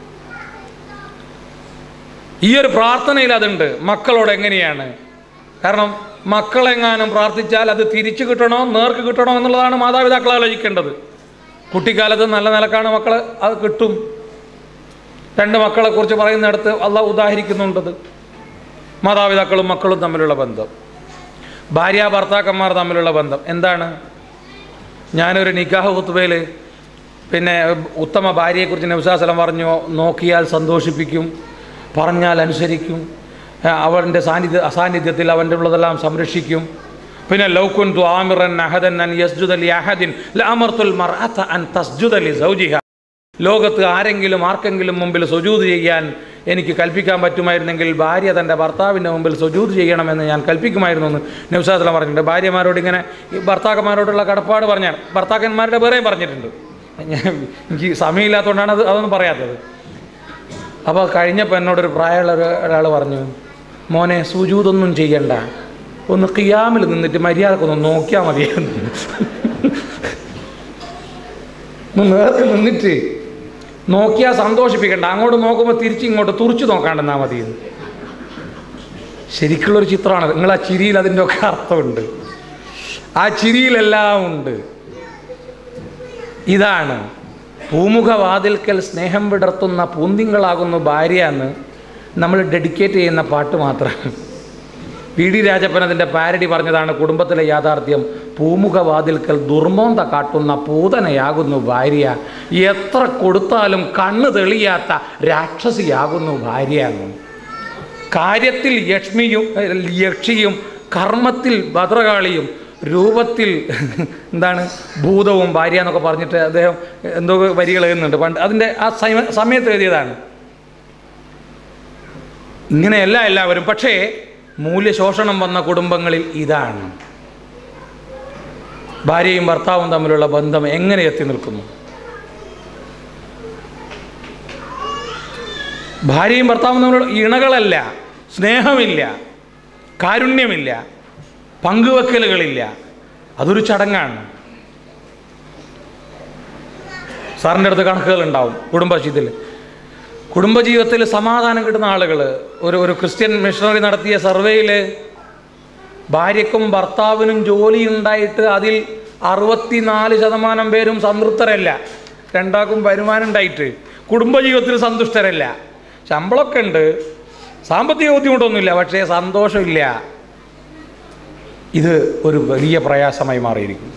ഈ ഒരു പ്രാർത്ഥനയിൽ അതുണ്ട്. മക്കളോട് എങ്ങനെയാണ്? കാരണം മക്കളെങ്ങാനും പ്രാർത്ഥിച്ചാൽ അത് തിരിച്ചു കിട്ടണോ, നേർക്ക് കിട്ടണോ എന്നുള്ളതാണ് മാതാപിതാക്കൾ ആലോചിക്കേണ്ടത്. കുട്ടിക്കാലത്ത് നല്ല നിലക്കാണ് മക്കൾ, അത് കിട്ടും. രണ്ട് മക്കളെക്കുറിച്ച് പറയുന്നിടത്ത് അള്ളാഹ് ഉദാഹരിക്കുന്നുണ്ടത്. മാതാപിതാക്കളും മക്കളും തമ്മിലുള്ള ബന്ധം, ഭാര്യ ഭർത്താക്കന്മാർ തമ്മിലുള്ള ബന്ധം എന്താണ്? ഞാനൊരു നിക്കാഹ് ഖുത്ബയിൽ പിന്നെ ഉത്തമ ഭാര്യയെക്കുറിച്ച് നബി സല്ലല്ലാഹു അലൈഹി വസല്ലം പറഞ്ഞു, നോക്കിയാൽ സന്തോഷിപ്പിക്കും, പറഞ്ഞാൽ അനുസരിക്കും, അവൻ്റെ അസാന്നിധ്യത്തിൽ അവൻ്റെ ഉള്ളതെല്ലാം സംരക്ഷിക്കും. പിന്നെ ലൗ കുൻതു ആമിറൻ അഹദൻ അൻ യസ്ജുദ ലി അഹദിൻ ലഅമർതുൽ മർഅത അൻ തസ്ജുദ ലി സൗജിഹാ. ലോകത്ത് ആർക്കെങ്കിലും മുമ്പിൽ സുജൂദ് ചെയ്യാൻ എനിക്ക് കൽപ്പിക്കാൻ പറ്റുമായിരുന്നെങ്കിൽ ഭാര്യ തൻ്റെ ഭർത്താവിൻ്റെ മുമ്പിൽ സുജൂദ് ചെയ്യണമെന്ന് ഞാൻ കൽപ്പിക്കുമായിരുന്നു എന്ന് നബി സല്ലല്ലാഹു അലൈഹി വസല്ലം പറഞ്ഞിട്ടുണ്ട്. ഭാര്യമാരോട് ഇങ്ങനെ ഭർത്താക്കന്മാരോടുള്ള കടപ്പാട് പറഞ്ഞാൽ, ഭർത്താക്കന്മാരുടെ വേറെയും പറഞ്ഞിട്ടുണ്ട്. എനിക്ക് സമയമില്ലാത്തതുകൊണ്ടാണ് അതൊന്നും പറയാത്തത്. അപ്പോൾ കഴിഞ്ഞപ്പോൾ എന്നോടൊരു പ്രായമുള്ള ഒരാൾ പറഞ്ഞു, മോനെ സുജൂദൊന്നും ചെയ്യണ്ട, ഒന്ന് ഖിയാമിൽ നിന്നിട്ട് മര്യാദക്കൊന്ന് നോക്കിയാൽ മതിയെന്ന്. നേർക്ക് നിന്നിട്ട് നോക്കിയാൽ സന്തോഷിപ്പിക്കണ്ട, അങ്ങോട്ട് നോക്കുമ്പോൾ തിരിച്ചിങ്ങോട്ട് തുറിച്ച് നോക്കാണ്ടെന്നാൽ മതി. ശരിക്കുള്ളൊരു ചിത്രമാണ്. നിങ്ങൾ ആ ചിരിയിൽ അതിൻ്റെ ഒക്കെ അർത്ഥമുണ്ട്, ആ ചിരിയിലെല്ലാം ഉണ്ട്. ഇതാണ് പൂമുഖവാതിൽക്കൽ സ്നേഹം വിടർത്തുന്ന പൂന്തിങ്കളാകുന്നു ഭാര്യ എന്ന് നമ്മൾ ഡെഡിക്കേറ്റ് ചെയ്യുന്ന പാട്ട് മാത്രം. PD രാജപ്പൻ അതിൻ്റെ പാരഡി പറഞ്ഞതാണ് കുടുംബത്തിലെ യാഥാർത്ഥ്യം. പൂമുഖവാതിൽക്കൽ ദുർമോന്ത കാട്ടുന്ന പൂതനയാകുന്നു ഭാര്യ, എത്ര കൊടുത്താലും കണ്ണ് തെളിയാത്ത രാക്ഷസിയാകുന്നു ഭാര്യ എന്ന്. കാര്യത്തിൽ യക്ഷിയും കർമ്മത്തിൽ ഭദ്രകാളിയും രൂപത്തിൽ എന്താണ് ഭൂതവും ഭാര്യ എന്നൊക്കെ പറഞ്ഞിട്ട് അദ്ദേഹം എന്തോ വരികൾ എഴുതുന്നുണ്ട്. പണ്ട് അതിൻ്റെ ആ സമയത്ത് എഴുതിയതാണ്. ഇങ്ങനെയല്ല എല്ലാവരും. പക്ഷേ മൂല്യശോഷണം വന്ന കുടുംബങ്ങളിൽ ഇതാണ്. ഭാര്യയും ഭർത്താവും തമ്മിലുള്ള ബന്ധം എങ്ങനെ എത്തി നിൽക്കുന്നു? ഭാര്യയും ഭർത്താവും തമ്മിലുള്ള ഇണകളല്ല, സ്നേഹമില്ല, കാരുണ്യമില്ല, പങ്കുവെക്കലുകളില്ല. അതൊരു ചടങ്ങാണ്. സാറിൻ്റെ അടുത്ത് കണക്കുകളുണ്ടാവും കുടുംബജീവിതത്തിൽ സമാധാനം കിട്ടുന്ന ആളുകൾ. ഒരു ക്രിസ്ത്യൻ മിഷണറി നടത്തിയ സർവേയിൽ ഭാര്യയ്ക്കും ഭർത്താവിനും ജോലി ഉണ്ടായിട്ട് അതിൽ 64% പേരും സംതൃപ്തരല്ല. രണ്ടാൾക്കും വരുമാനം ഉണ്ടായിട്ട് കുടുംബജീവിതത്തിൽ സന്തുഷ്ടരല്ല. ശമ്പളമൊക്കെ ഉണ്ട്, സാമ്പത്തിക ബുദ്ധിമുട്ടൊന്നുമില്ല, പക്ഷേ സന്തോഷമില്ല. ഇത് ഒരു വലിയ പ്രയാസമായി മാറിയിരിക്കുന്നു.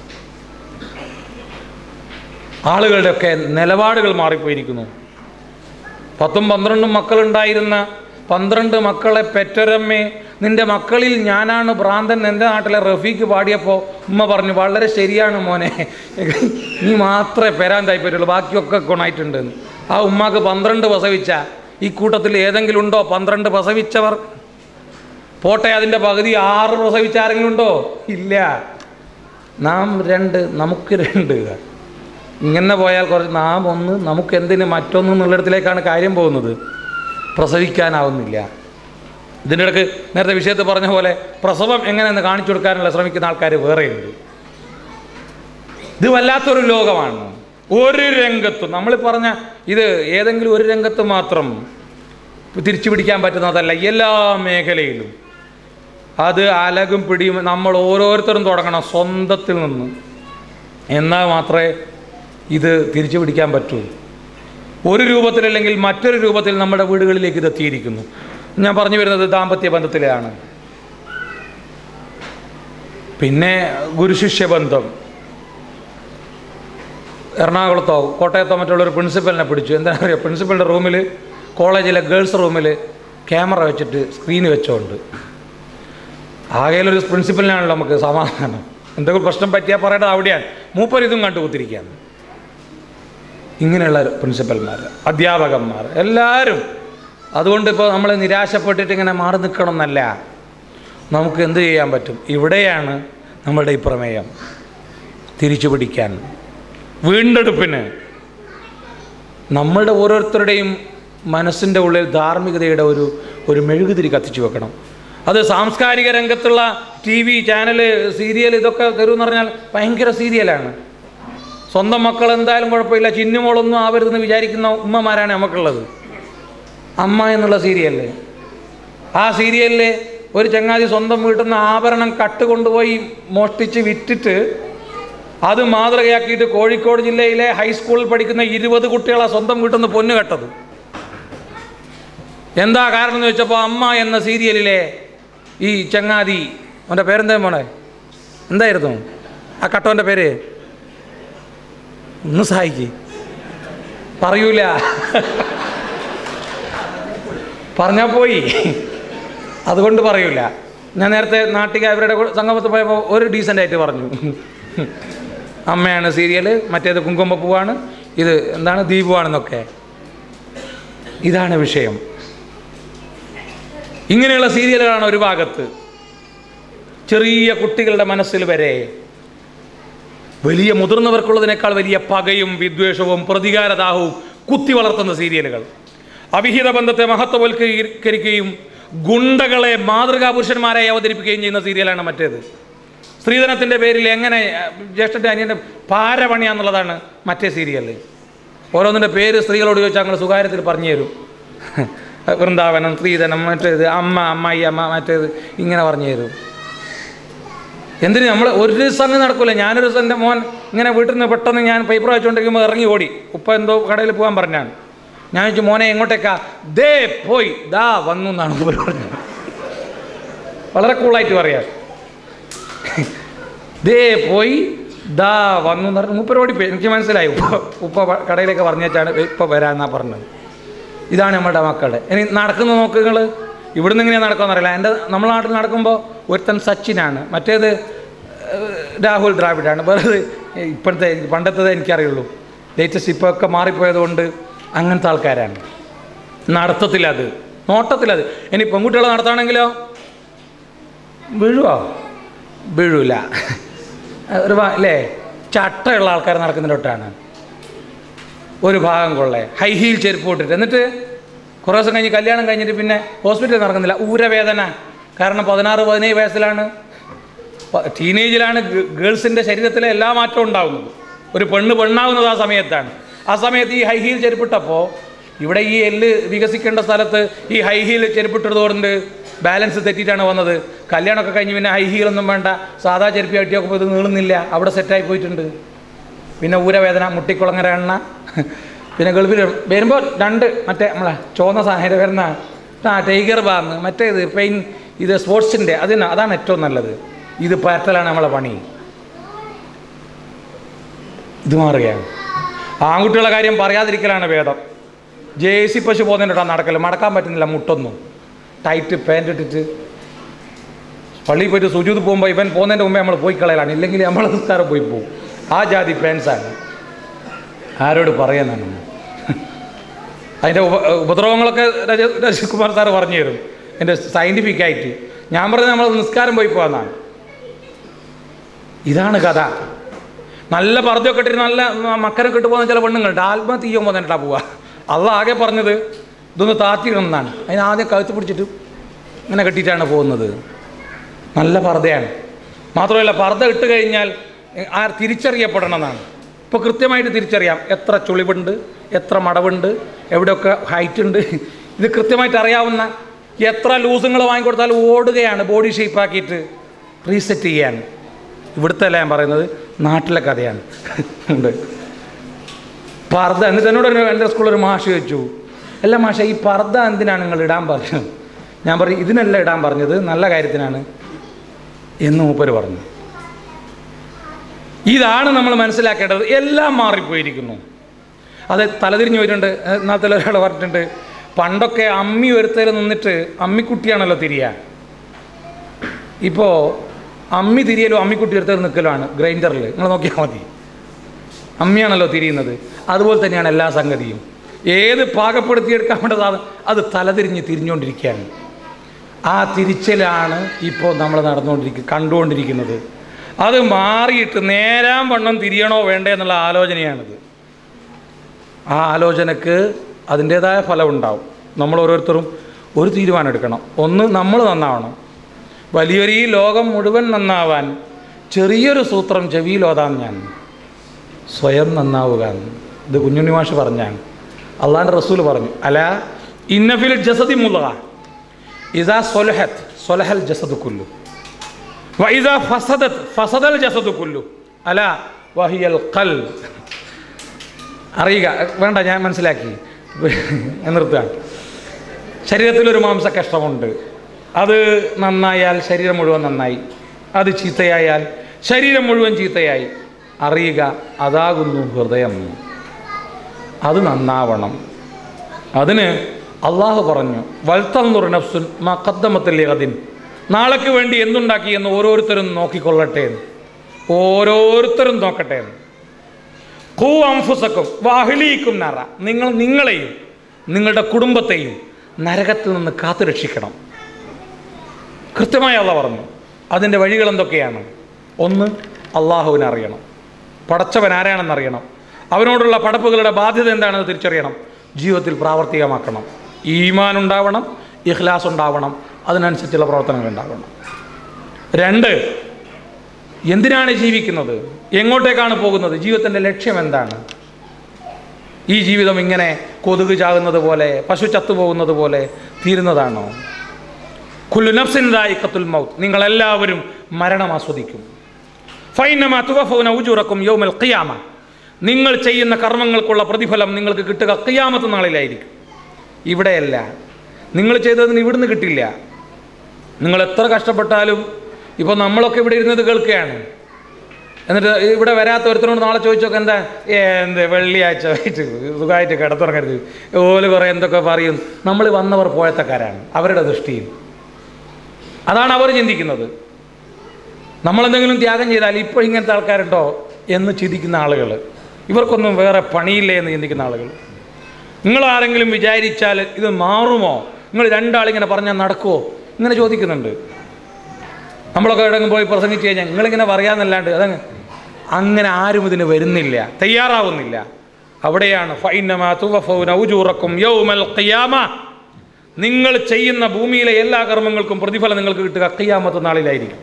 ആളുകളുടെയൊക്കെ നിലപാടുകൾ മാറിപ്പോയിരിക്കുന്നു. 10-12 മക്കളുണ്ടായിരുന്ന 12 മക്കളെ പെറ്റൊരമ്മേ, നിൻ്റെ മക്കളിൽ ഞാനാണ് ഭ്രാന്തൻ. എൻ്റെ നാട്ടിലെ റഫീഖ് പാടിയപ്പോൾ ഉമ്മ പറഞ്ഞു, വളരെ ശരിയാണ് മോനെ, നീ മാത്രമേ പെരാന്തായി പറ്റുള്ളൂ, ബാക്കിയൊക്കെ ഗുണമായിട്ടുണ്ട്. ആ ഉമ്മാക്ക് 12 പ്രസവിച്ച ഈ കൂട്ടത്തിൽ ഏതെങ്കിലും ഉണ്ടോ 12 പ്രസവിച്ചവർ? പോട്ടെ, അതിൻ്റെ പകുതി 6 പ്രസവിച്ച ആരെങ്കിലും ഉണ്ടോ? ഇല്ല. നാം 2, നമുക്ക് 2. ഇങ്ങനെ പോയാൽ കുറച്ച് നാം 1, നമുക്ക് എന്തിന് മറ്റൊന്ന് എന്നുള്ളിടത്തിലേക്കാണ് കാര്യം പോകുന്നത്. പ്രസവിക്കാനാവുന്നില്ല. ഇതിൻ്റെ ഇടയ്ക്ക് നേരത്തെ വിഷയത്തിൽ പറഞ്ഞ പോലെ പ്രസവം എങ്ങനെയെന്ന് കാണിച്ചു കൊടുക്കാനുള്ള ശ്രമിക്കുന്ന ആൾക്കാർ വേറെയുണ്ട്. ഇത് വല്ലാത്തൊരു ലോകമാണ്. ഒരു രംഗത്തും നമ്മൾ പറഞ്ഞ ഇത് ഏതെങ്കിലും ഒരു രംഗത്ത് മാത്രം തിരിച്ചു പിടിക്കാൻ പറ്റുന്നതല്ല, എല്ലാ മേഖലയിലും. അത് അലകും പിടിയും നമ്മൾ ഓരോരുത്തരും തുടങ്ങണം സ്വന്തത്തിൽ നിന്ന്. എന്നാൽ മാത്രമേ ഇത് തിരിച്ചു പിടിക്കാൻ പറ്റൂ. ഒരു രൂപത്തിലല്ലെങ്കിൽ മറ്റൊരു രൂപത്തിൽ നമ്മുടെ വീടുകളിലേക്ക് ഇത് എത്തിയിരിക്കുന്നു. ഞാൻ പറഞ്ഞു വരുന്നത് ദാമ്പത്യ ബന്ധത്തിലാണ്. പിന്നെ ഗുരുശിഷ്യ ബന്ധം, എറണാകുളത്തോ കോട്ടയത്തോ മറ്റുള്ളൊരു പ്രിൻസിപ്പലിനെ പിടിച്ചു. എന്താ പറയുക, പ്രിൻസിപ്പലിൻ്റെ റൂമിൽ, കോളേജിലെ ഗേൾസ് റൂമിൽ ക്യാമറ വെച്ചിട്ട് സ്ക്രീൻ വെച്ചോണ്ട്. ആകെയിലൊരു പ്രിൻസിപ്പലിനാണല്ലോ നമുക്ക് സമാധാനം. എന്തെങ്കിലും പ്രശ്നം പറ്റിയാൽ പറയേണ്ടത് അവിടെയാണ്. മൂപ്പർ ഇതും കണ്ടുകുത്തിരിക്കുകയാണ്. ഇങ്ങനെയുള്ള പ്രിൻസിപ്പൽമാർ, അധ്യാപകന്മാർ എല്ലാവരും. അതുകൊണ്ട് ഇപ്പോൾ നമ്മൾ നിരാശപ്പെട്ടിട്ട് ഇങ്ങനെ മാറി നിൽക്കണം എന്നല്ല, നമുക്ക് എന്ത് ചെയ്യാൻ പറ്റും? ഇവിടെയാണ് നമ്മളുടെ ഈ പ്രമേയം. തിരിച്ചു പിടിക്കാൻ, വീണ്ടെടുപ്പിന് നമ്മളുടെ ഓരോരുത്തരുടെയും മനസ്സിൻ്റെ ഉള്ളിൽ ധാർമ്മികതയുടെ ഒരു മെഴുകുതിരി കത്തിച്ചു വെക്കണം. അത് സാംസ്കാരിക രംഗത്തുള്ള TV ചാനൽ, സീരിയൽ ഇതൊക്കെ തരുമെന്ന് പറഞ്ഞാൽ ഭയങ്കര സീരിയലാണ്. സ്വന്തം മക്കൾ എന്തായാലും കുഴപ്പമില്ല, ചിന്നുമോളൊന്നും ആവരുതെന്ന് വിചാരിക്കുന്ന ഉമ്മമാരാണ് നമുക്കുള്ളത്. അമ്മ എന്നുള്ള സീരിയല്, ആ സീരിയലിൽ ഒരു ചങ്ങാതി സ്വന്തം വീട്ടിൽ നിന്ന് ആഭരണം കട്ട് കൊണ്ടുപോയി മോഷ്ടിച്ച് വിറ്റിട്ട് അത് മാതൃകയാക്കിയിട്ട് കോഴിക്കോട് ജില്ലയിലെ ഹൈസ്കൂളിൽ പഠിക്കുന്ന 20 കുട്ടികളാണ് സ്വന്തം വീട്ടിൽ നിന്ന് പൊന്നു കെട്ടത്. എന്താ കാരണം എന്ന് ചോദിച്ചപ്പോൾ, അമ്മ എന്ന സീരിയലിലെ ഈ ചങ്ങാതി, അവൻ്റെ പേരെന്താ മോനെ, എന്തായിരുന്നു ആ കട്ടവൻ്റെ പേര്? ഒന്ന് സഹായിക്ക്. പറയൂല, പറഞ്ഞാൽ പോയി, അതുകൊണ്ട് പറയൂല. ഞാൻ നേരത്തെ നാട്ടിക അവരുടെ സംഗമത്തിൽ പോയപ്പോൾ ഒരു ഡീസൻ്റായിട്ട് പറഞ്ഞു, അമ്മയാണ് സീരിയൽ, മറ്റേത് കുങ്കുമപ്പൂവാണ്, ഇത് എന്താണ് ദീപുവാണെന്നൊക്കെ. ഇതാണ് വിഷയം. ഇങ്ങനെയുള്ള സീരിയലുകളാണ് ഒരു ഭാഗത്ത്. ചെറിയ കുട്ടികളുടെ മനസ്സിൽ വരെ വലിയ മുതിർന്നവർക്കുള്ളതിനേക്കാൾ വലിയ പകയും വിദ്വേഷവും പ്രതികാരദാഹവും കുത്തി വളർത്തുന്ന സീരിയലുകൾ. അവിഹിത ബന്ധത്തെ മഹത്വവൽക്കരിക്കുകയും ഗുണ്ടകളെ മാതൃകാ പുരുഷന്മാരായി അവതരിപ്പിക്കുകയും ചെയ്യുന്ന സീരിയലാണ് മറ്റേത്. സ്ത്രീധനത്തിൻ്റെ പേരിൽ എങ്ങനെ ജ്യേഷ്ഠൻ്റെ അനിയൻ്റെ പാരപണിയാന്നുള്ളതാണ് മറ്റേ സീരിയല്. ഓരോന്നിൻ്റെ പേര് സ്ത്രീകളോട് ചോദിച്ചാൽ ഞങ്ങൾ സ്വകാര്യത്തിൽ പറഞ്ഞു തരും. വൃന്ദാവനം, സ്ത്രീധനം, മറ്റേത് അമ്മ, അമ്മായി അമ്മ, മറ്റേത് ഇങ്ങനെ പറഞ്ഞു തരും. എന്തിന് നമ്മൾ ഒരു സംഗതി നടക്കില്ല. ഞാനൊരു ദിവസം എൻ്റെ മോൻ ഇങ്ങനെ വീട്ടിൽ നിന്ന് പെട്ടെന്ന് ഞാൻ പേപ്പർ വെച്ചുകൊണ്ടിരിക്കുമ്പോൾ ഇറങ്ങി ഓടി. ഉപ്പ എന്തോ കടയിൽ പോകാൻ പറഞ്ഞാണ്. ഞാൻ ചോദിച്ചു, മോനെ എങ്ങോട്ടേക്കാ? ദേ പോയി ദാ വന്നു എന്നാണ് ഉപ്പ പറഞ്ഞത്. വളരെ കൂളായിട്ട് പറയാം, ദേ പോയി ദാ വന്നു എന്ന് പറഞ്ഞ് മൂപ്പരോടി പോയി. എനിക്ക് മനസ്സിലായി ഉപ്പ കടയിലേക്ക് പറഞ്ഞേച്ചാണ് ഇപ്പം വരാമെന്നാണ് പറഞ്ഞത്. ഇതാണ് നമ്മുടെ മക്കളുടെ. ഇനി നടക്കുന്ന നോക്ക് നിങ്ങൾ. ഇവിടുന്ന് ഇങ്ങനെയാണ് നടക്കുമെന്ന് അറിയില്ല. നമ്മുടെ നാട്ടിൽ നടക്കുമ്പോൾ ഒരുത്തൻ സച്ചിനാണ്, മറ്റേത് രാഹുൽ ദ്രാവിഡാണ്, വേറെ ഇപ്പോഴത്തെ പണ്ടത്തത് എനിക്കറിയുള്ളൂ. ലേറ്റസ്റ്റ് ഇപ്പോൾ ഒക്കെ മാറിപ്പോയതുകൊണ്ട് അങ്ങനത്തെ ആൾക്കാരാണ്. നടത്തത്തിലത്, നോട്ടത്തിലത്. ഇനി പെൺകുട്ടികളെ നടത്താണെങ്കിലോ വീഴുവോ? വീഴൂല. ഒരു അല്ലേ, ചട്ടയുള്ള ആൾക്കാർ നടക്കുന്നതിലോട്ടാണ് ഒരു ഭാഗം കൊള്ളേ. ഹൈ ഹീൽ ചെരുപ്പ് ഇട്ടിട്ട്, എന്നിട്ട് കുറേ ദിവസം കഴിഞ്ഞ് കല്യാണം കഴിഞ്ഞിട്ട് പിന്നെ ഹോസ്പിറ്റലിൽ നടക്കുന്നില്ല, ഊരവേദന. കാരണം 16-17 വയസ്സിലാണ്, ടീനേജിലാണ് ഗേൾസിൻ്റെ ശരീരത്തിലെ എല്ലാ മാറ്റവും ഉണ്ടാകുന്നത്. ഒരു പെണ്ണാവുന്നത് ആ സമയത്താണ്. ആ സമയത്ത് ഈ ഹൈ ഹീൽ ചെരുപ്പിട്ടപ്പോൾ ഇവിടെ ഈ എല്ല് വികസിക്കേണ്ട സ്ഥലത്ത് ഈ ഹൈ ഹീൽ ചെരുപ്പിട്ടതുകൊണ്ട് ബാലൻസ് തെറ്റിയിട്ടാണ് വന്നത്. കല്യാണമൊക്കെ കഴിഞ്ഞ് പിന്നെ ഹൈ ഹീലൊന്നും വേണ്ട, സാധാ ചെരുപ്പ് കെട്ടിയൊക്കെ ഇത് നീളുന്നില്ല, അവിടെ സെറ്റായി പോയിട്ടുണ്ട്. പിന്നെ ഊരവേദന, മുട്ടിക്കുളങ്ങര എണ്ണ. പിന്നെ ഗൾഫിൽ വരുമ്പോൾ 2 മറ്റേ നമ്മളെ ചോന്ന സാധനം വരുന്ന ടൈഗർ ബാന്ന്, മറ്റേത് പെയിൻ, ഇത് സ്പോർട്സിൻ്റെ അതാണ് ഏറ്റവും നല്ലത്. ഇത് പരത്തലാണ് നമ്മളെ പണി. ഇത് മാറുകയാണ്. ആൺകുട്ടികളുടെ കാര്യം പറയാതിരിക്കലാണ് ഭേദം. ജേഴ്സി പശു പോകുന്നതിൻ്റെ നടക്കല്, മടക്കാൻ പറ്റുന്നില്ല മുട്ടൊന്നും. ടൈറ്റ് പാൻറ് ഇട്ടിട്ട് പള്ളിയിൽ പോയിട്ട് സുജൂദ് പോകുമ്പോൾ ഇവൻ പോകുന്നതിൻ്റെ മുമ്പേ നമ്മൾ പോയി കളയലാണ്, ഇല്ലെങ്കിൽ നമ്മൾ നിസ്കാരം പോയി പോകും. ആ ജാതി പാൻസാണ്. ആരോട് പറയാനാണ്? അതിൻ്റെ ഉപദ്രവങ്ങളൊക്കെ രജകുമാർ സാറ് പറഞ്ഞു തരും, എൻ്റെ സയൻറ്റിഫിക്കായിട്ട്. ഞാൻ പറഞ്ഞത് നമ്മൾ നിസ്കാരം പോയി പോകാമെന്നാണ്. ഇതാണ് കഥ. നല്ല പർദ്ദയൊക്കെ ഇട്ടിട്ട് നല്ല മക്കരൊക്കെ ഇട്ട് പോകുന്ന ചില പെണ്ണുങ്ങളുണ്ട്, ആത്മഹത്യ ചെയ്യാൻ പോകുന്നിട്ടാ പോവുക. അള്ളാഹ് ആകെ പറഞ്ഞത് ഇതൊന്ന് താത്തിയിടണമെന്നാണ്. അതിന് ആദ്യം കഴുത്ത് പിടിച്ചിട്ട് ഇങ്ങനെ കെട്ടിയിട്ടാണ് പോകുന്നത്. നല്ല പർദ്ദയാണ്. മാത്രമല്ല, പർദ്ദ ഇട്ട് കഴിഞ്ഞാൽ തിരിച്ചറിയപ്പെടണമെന്നാണ്. ഇപ്പോൾ കൃത്യമായിട്ട് തിരിച്ചറിയാം എത്ര ചുളിവുണ്ട്, എത്ര മടവുണ്ട്, എവിടെയൊക്കെ ഹൈറ്റ് ഉണ്ട്, ഇത് കൃത്യമായിട്ട് അറിയാവുന്ന. എത്ര ലൂസുകൾ വാങ്ങിക്കൊടുത്താലും ഓടുകയാണ് ബോഡി ഷേപ്പാക്കിയിട്ട് റീസെറ്റ് ചെയ്യാൻ. ഇവിടുത്തെ അല്ല ഞാൻ പറയുന്നത്, നാട്ടിലെ കഥയാണ്. ഉണ്ട് പർദ്ദ. എന്നിട്ട് എന്നോട് എൻ്റെ സ്കൂളിൽ ഒരു മാഷ് ചോദിച്ചു, അല്ല മാഷ, ഈ പർദ്ദ എന്തിനാണ് നിങ്ങൾ ഇടാൻ പറഞ്ഞത്? ഞാൻ പറയും, ഇതിനല്ല ഇടാൻ പറഞ്ഞത്, നല്ല കാര്യത്തിനാണ് എന്ന് മൂപ്പര് പറഞ്ഞു. ഇതാണ് നമ്മൾ മനസ്സിലാക്കേണ്ടത്. എല്ലാം മാറിപ്പോയിരിക്കുന്നു. അത് തലതിരിഞ്ഞ് പോയിട്ടുണ്ട്. ഇന്നത്തെ ഒരാൾ പറഞ്ഞിട്ടുണ്ട്, പണ്ടൊക്കെ അമ്മി ഒരുത്തൽ നിന്നിട്ട് അമ്മിക്കുട്ടിയാണല്ലോ തിരിയുക. ഇപ്പോൾ അമ്മി തിരിയലോ അമ്മിക്കുട്ടി ഒരുത്തൽ നിൽക്കലാണ് ഗ്രൈൻഡറിൽ. നിങ്ങൾ നോക്കിയാൽ മതി, അമ്മിയാണല്ലോ തിരിയുന്നത്. അതുപോലെ തന്നെയാണ് എല്ലാ സംഗതിയും. ഏത് പാകപ്പെടുത്തിയെടുക്കാൻ വേണ്ടത് അത് തലതിരിഞ്ഞ് തിരിഞ്ഞുകൊണ്ടിരിക്കുകയാണ്. ആ തിരിച്ചലാണ് ഇപ്പോൾ നമ്മൾ കണ്ടുകൊണ്ടിരിക്കുന്നത്. അത് മാറിയിട്ട് നേരാൻ വണ്ണം തിരിയണോ വേണ്ടേ എന്നുള്ള ആലോചനയാണിത്. ആ ആലോചനക്ക് അതിൻ്റേതായ ഫലമുണ്ടാവും. നമ്മൾ ഓരോരുത്തരും ഒരു തീരുമാനം എടുക്കണം. ഒന്ന്, നമ്മൾ നന്നാവണം. വലിയൊരു ഈ ലോകം മുഴുവൻ നന്നാവാൻ ചെറിയൊരു സൂത്രം ചെവിയിലോതാൻ ഞാൻ, സ്വയം നന്നാവുക. ഇത് കുഞ്ഞുണ്ണി മാഷ് പറഞ്ഞാണ്. അള്ളാഹുവിൻ്റെ റസൂൽ പറഞ്ഞു, അലാ ഇന്ന ഫിൽ ജസദി മുദ്ഗ ഇദാ സ്വലഹത് സ്വലഹൽ ജസദു കുല്ലു വ ഇദാ ഫസദത് ഫസദൽ ജസദു കുല്ലു അലാ വഹിയൽ ഖൽബ്. അറിയുക വേണ്ട, ഞാൻ മനസ്സിലാക്കി നിർത്തുകയാണ്. ശരീരത്തിലൊരു മാംസകഷ്ണമുണ്ട്. അത് നന്നായാൽ ശരീരം മുഴുവൻ നന്നായി, അത് ചീത്തയായാൽ ശരീരം മുഴുവൻ ചീത്തയായി. അറിയുക, അതാകുന്നു ഹൃദയം. അത് നന്നാവണം. അതിന് അള്ളാഹു പറഞ്ഞു, വൽതൻദുർ നഫ്സുൻ മാ ഖദ്ദമത് ലിഗദിൻ, നാളേക്ക് വേണ്ടി എന്തുണ്ടാക്കി എന്ന് ഓരോരുത്തരും നോക്കിക്കൊള്ളട്ടെ, ഓരോരുത്തരും നോക്കട്ടെ. ഖൂ അൻഫുസക്കും വഅഹ്ലീകും നാറ, നിങ്ങളെയും നിങ്ങളുടെ കുടുംബത്തെയും നരകത്തിൽ നിന്ന് കാത്തു രക്ഷിക്കണം. കൃത്യമായി അള്ളാഹ് പറഞ്ഞു. അതിൻ്റെ വഴികൾ എന്തൊക്കെയാണ്? ഒന്ന്, അള്ളാഹുവിനെ അറിയണം, പടച്ചവൻ ആരാണെന്നറിയണം, അവനോടുള്ള പടപ്പുകളുടെ ബാധ്യത എന്താണെന്ന് തിരിച്ചറിയണം, ജീവിതത്തിൽ പ്രാവർത്തികമാക്കണം. ഈമാൻ ഉണ്ടാവണം, ഇഖ്ലാസ് ഉണ്ടാവണം, അതിനനുസരിച്ചുള്ള പ്രവർത്തനങ്ങൾ ഉണ്ടാവണം. രണ്ട്, എന്തിനാണ് ജീവിക്കുന്നത്, എങ്ങോട്ടേക്കാണ് പോകുന്നത്, ജീവിതത്തിൻ്റെ ലക്ഷ്യം എന്താണ്? ഈ ജീവിതം ഇങ്ങനെ കൊതുക് ചാകുന്നത് പോലെ, പശു ചത്തുപോകുന്നത് പോലെ തീരുന്നതാണോ? കുല്ലു നഫ്സിൻ ദായിഖത്തുൽ മൗത്ത്, നിങ്ങളെല്ലാവരും മരണം ആസ്വദിക്കും. ഫൈനമാ തുവഫൗന ഉജൂറക്കും യൗമൽ ഖിയാമ, നിങ്ങൾ ചെയ്യുന്ന കർമ്മങ്ങൾക്കുള്ള പ്രതിഫലം നിങ്ങൾക്ക് കിട്ടുക ഖിയാമത്ത് നാളിലായിരിക്കും, ഇവിടെയല്ല. നിങ്ങൾ ചെയ്തതിന് ഇവിടുന്ന് കിട്ടില്ല. നിങ്ങൾ എത്ര കഷ്ടപ്പെട്ടാലും, ഇപ്പോൾ നമ്മളൊക്കെ ഇവിടെ ഇരുന്നത് കേൾക്കുകയാണ്, എന്നിട്ട് ഇവിടെ വരാത്ത ഒരുത്തരോട് നാളെ ചോദിച്ചൊക്കെ എന്ത് വെള്ളിയാഴ്ച ആയിട്ട് സുഖമായിട്ട് കിടത്തുറങ്ങരുത് ഓല് കുറേ എന്തൊക്കെ പറയും. നമ്മൾ വന്നവർ പോഴത്തക്കാരാണ് അവരുടെ ദൃഷ്ടിയിൽ. അതാണ് അവർ ചിന്തിക്കുന്നത്. നമ്മളെന്തെങ്കിലും ത്യാഗം ചെയ്താൽ ഇപ്പോൾ ഇങ്ങനത്തെ ആൾക്കാരുണ്ടോ എന്ന് ചിന്തിക്കുന്ന ആളുകൾ, ഇവർക്കൊന്നും വേറെ പണിയില്ലേ എന്ന് ചിന്തിക്കുന്ന ആളുകൾ. നിങ്ങളാരെങ്കിലും വിചാരിച്ചാൽ ഇത് മാറുമോ, നിങ്ങൾ രണ്ടാളിങ്ങനെ പറഞ്ഞാൽ നടക്കുമോ, ഇങ്ങനെ ചോദിക്കുന്നുണ്ട്. നമ്മളൊക്കെ എവിടെയെങ്കിലും പോയി പ്രസംഗിച്ച് കഴിഞ്ഞാൽ നിങ്ങളിങ്ങനെ പറയാമെന്നല്ലാണ്ട് അങ്ങനെ ആരും ഇതിന് വരുന്നില്ല, തയ്യാറാവുന്നില്ല. അവിടെയാണ് ഫൈനമാ തുവഫൗന ഉജൂറക്കും യൗമൽ ഖിയാമ, നിങ്ങൾ ചെയ്യുന്ന ഭൂമിയിലെ എല്ലാ കർമ്മങ്ങൾക്കും പ്രതിഫലം നിങ്ങൾക്ക് കിട്ടുക ഖിയാമത്ത് നാളിലായിരിക്കും.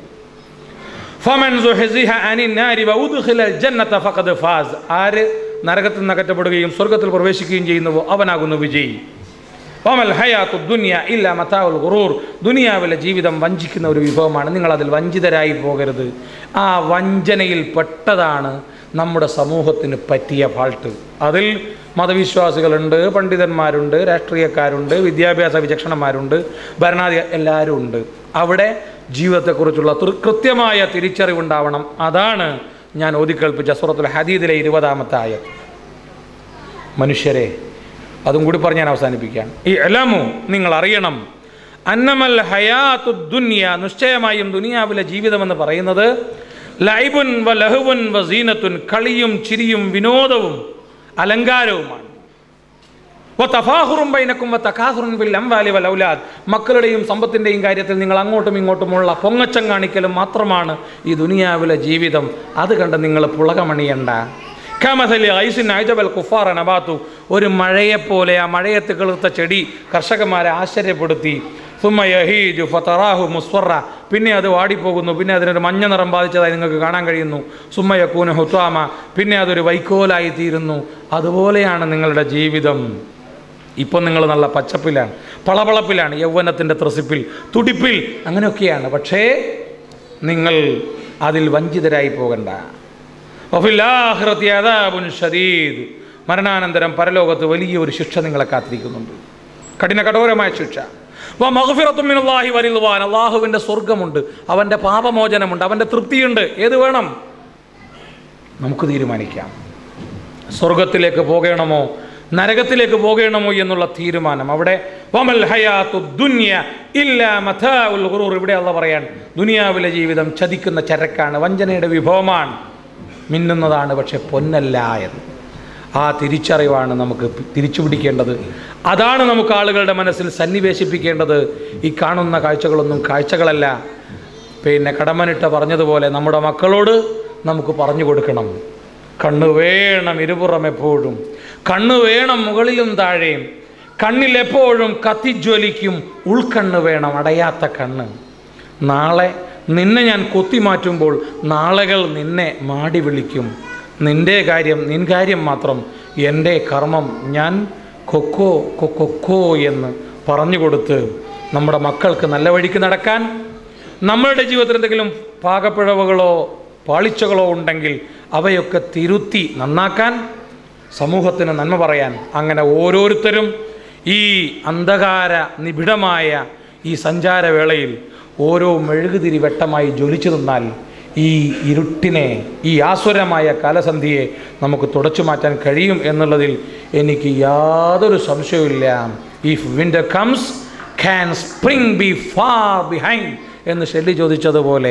ഫമൻ സുഹ്സിഹ അനിൻ നാരി വഉദ്ഖിലൽ ജന്നത ഫഖദ് ഫാസ്, ആര് നരകത്തിൽ നിന്ന് അകറ്റപ്പെടുകയും സ്വർഗ്ഗത്തിൽ പ്രവേശിക്കുകയും ചെയ്യുന്നുവോ അവനാകുന്നു വിജയി. വമൽ ഹയാത്തു ദുനിയ ഇല്ലാ മതാഉൽ ഗുറൂർ, ദുനിയാവിലെ ജീവിതം വഞ്ചിക്കുന്ന ഒരു വിഭവമാണ്, നിങ്ങളതിൽ വഞ്ചിതരായി പോകരുത്. ആ വഞ്ചനയിൽ പെട്ടതാണ് നമ്മുടെ സമൂഹത്തിന് പറ്റിയ ഫാൾട്ട്. അതിൽ മതവിശ്വാസികളുണ്ട്, പണ്ഡിതന്മാരുണ്ട്, രാഷ്ട്രീയക്കാരുണ്ട്, വിദ്യാഭ്യാസ വിചക്ഷണന്മാരുണ്ട്, ഭരണാധികാരി എല്ലാവരും ഉണ്ട്. അവിടെ ജീവിതത്തെക്കുറിച്ചുള്ള കൃത്യമായ തിരിച്ചറിവുണ്ടാവണം. അതാണ് ഞാൻ ഓതിക്കേൾപ്പിച്ച സൂറത്തുൽ ഹദീദിലെ 20-ാമത്തെ ആയത്ത്. മനുഷ്യരെ, അതും കൂടി പറഞ്ഞ് ഞാൻ അവസാനിപ്പിക്കുകയാണ്. ഈ ഇഅ്ലമു, നിങ്ങൾ അറിയണം, അന്നമൽ ഹയാത്തു ദുനിയ, നിശ്ചയമായും ദുനിയാവിലെ ജീവിതമെന്ന് പറയുന്നത് ലൈബുൻ വ ലഹുവുൻ വ സീനത്തുൻ, കളിയും ചിരിയും വിനോദവും അലങ്കാരവുമാണ്. വ തഫാഖുറുൻ ബൈനക്കും വ തകാസുറുൻ ഫിൽ അംവാലി വൽ ഔലാദ്, മക്കളുടെയും സമ്പത്തിൻ്റെയും കാര്യത്തിൽ നിങ്ങൾ അങ്ങോട്ടും ഇങ്ങോട്ടുമുള്ള പൊങ്ങച്ചം കാണിക്കലും മാത്രമാണ് ഈ ദുനിയാവിലെ ജീവിതം. അത് കണ്ട് നിങ്ങൾ പുളകമണിയണ്ട. കമസലി ഐസിൻ അജബൽ കുഫാറ നബാത്തു, ഒരു മഴയെപ്പോലെ ആ മഴയത്ത് കിളിർത്ത ചെടി കർഷകന്മാരെ ആശ്ചര്യപ്പെടുത്തി. സുമ്മ യഹീജു ഫതറാഹു മുസ്വറ, പിന്നെ അത് വാടിപ്പോകുന്നു, പിന്നെ അതിനൊരു മഞ്ഞ നിറം ബാധിച്ചതായി നിങ്ങൾക്ക് കാണാൻ കഴിയുന്നു. സുമ്മ യകൂന ഹുതാമ, പിന്നെ അതൊരു വൈക്കോലായി തീരുന്നു. അതുപോലെയാണ് നിങ്ങളുടെ ജീവിതം. ഇപ്പം നിങ്ങൾ നല്ല പച്ചപ്പിലാണ്, പളപളപ്പിലാണ്, യൗവനത്തിൻ്റെ ത്രസിപ്പിൽ, തുടിപ്പിൽ, അങ്ങനെയൊക്കെയാണ്. പക്ഷേ നിങ്ങൾ അതിൽ വഞ്ചിതരായി പോകണ്ട. വഫിൽ ആഖിറതി അദാബുൻ ശദീദ്, മരണാനന്തരം പരലോകത്ത് വലിയൊരു ശിക്ഷ നിങ്ങളെ കാത്തിരിക്കുന്നുണ്ട്, കഠോരമായ ശിക്ഷ. വമഗ്ഫിറത്തും മിനല്ലാഹി വറിദ്വാൻ, അല്ലാഹുവിൻ്റെ സ്വർഗ്ഗമുണ്ട്, അവൻ്റെ പാപമോചനമുണ്ട്, അവൻ്റെ തൃപ്തിയുണ്ട്. ഏത് വേണം? നമുക്ക് തീരുമാനിക്കാം. സ്വർഗത്തിലേക്ക് പോകണമോ നരകത്തിലേക്ക് പോകണമോ എന്നുള്ള തീരുമാനം. അവിടെ വമൽ ഹയാത്തു ദുനിയ ഇല്ലാ മതാഉൽ ഗുറൂർ. ഇവിടെ അല്ലാഹു പറയാൻ ദുനിയാവിലെ ജീവിതം ചതിക്കുന്ന ചരക്കാണ്, വഞ്ചനയുടെ വിഭവമാണ്, മിന്നുന്നതാണ്, പക്ഷെ പൊന്നല്ല എന്ന്. ആ തിരിച്ചറിവാണ് നമുക്ക് തിരിച്ചു പിടിക്കേണ്ടത്. അതാണ് നമുക്ക് ആളുകളുടെ മനസ്സിൽ സന്നിവേശിപ്പിക്കേണ്ടത്. ഈ കാണുന്ന കാഴ്ചകളൊന്നും കാഴ്ചകളല്ല. പിന്നെ കടമനിട്ട പറഞ്ഞതുപോലെ നമ്മുടെ മക്കളോട് നമുക്ക് പറഞ്ഞു കൊടുക്കണം. കണ്ണ് വേണം ഇരുപുറം എപ്പോഴും, കണ്ണ് വേണം മുകളിലും താഴെയും, കണ്ണിൽ എപ്പോഴും കത്തിജ്വലിക്കും ഉൾക്കണ്ണ് വേണം, അടയാത്ത കണ്ണ്. നാളെ നിന്നെ ഞാൻ കൊത്തിമാറ്റുമ്പോൾ നാളെകൾ നിന്നെ മാടി വിളിക്കും. നിൻ്റെ കാര്യം നിൻ കാര്യം മാത്രം, എൻ്റെ കർമ്മം ഞാൻ കൊക്കോ കൊക്കോ എന്ന് പറഞ്ഞു കൊടുത്ത് നമ്മുടെ മക്കൾക്ക് നല്ല വഴിക്ക് നടക്കാൻ, നമ്മളുടെ ജീവിതത്തിൽ എന്തെങ്കിലും പാകപ്പിഴവുകളോ പാളിച്ചകളോ ഉണ്ടെങ്കിൽ അവയൊക്കെ തിരുത്തി നന്നാക്കാൻ, സമൂഹത്തിന് നന്മ പറയാൻ. അങ്ങനെ ഓരോരുത്തരും ഈ അന്ധകാര നിബിഡമായ ഈ സഞ്ചാരവേളയിൽ ഓരോ മെഴുകുതിരി വെട്ടമായി ജ്വലിച്ചു നിന്നാൽ ഈ ഇരുട്ടിനെ, ഈ ആസുരമായ കാലസന്ധിയെ നമുക്ക് തുടച്ചു മാറ്റാൻ കഴിയും എന്നുള്ളതിൽ എനിക്ക് യാതൊരു സംശയവുമില്ല. If winter comes can spring be far behind എന്ന് ഷെല്ലി ചോദിച്ചതുപോലെ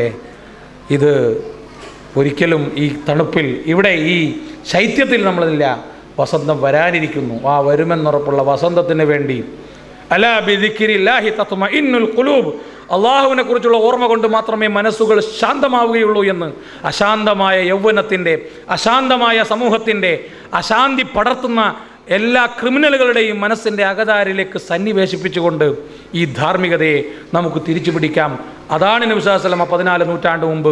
ഇത് ഒരിക്കലും ഈ തണുപ്പിൽ, ഇവിടെ ഈ ശൈത്യത്തിൽ നമ്മളില്ല, വസന്തം വരാനിരിക്കുന്നു. ആ വരുമെന്നുറപ്പുള്ള വസന്തത്തിന് വേണ്ടി അലാ ബിദിക്രില്ലാഹി തത്മഇന്നുൽ ഖുലൂബ്, അള്ളാഹുവിനെ കുറിച്ചുള്ള ഓർമ്മ കൊണ്ട് മാത്രമേ മനസ്സുകൾ ശാന്തമാവുകയുള്ളൂ എന്ന് അശാന്തമായ യൗവനത്തിൻ്റെ, അശാന്തമായ സമൂഹത്തിൻ്റെ, അശാന്തി പടർത്തുന്ന എല്ലാ ക്രിമിനലുകളുടെയും മനസ്സിൻ്റെ അകതാരിലേക്ക് സന്നിവേശിപ്പിച്ചുകൊണ്ട് ഈ ധാർമ്മികതയെ നമുക്ക് തിരിച്ചു പിടിക്കാം. അതാണ് നബി സല്ലല്ലാഹു അലൈഹി വസല്ലം 14 നൂറ്റാണ്ട് മുമ്പ്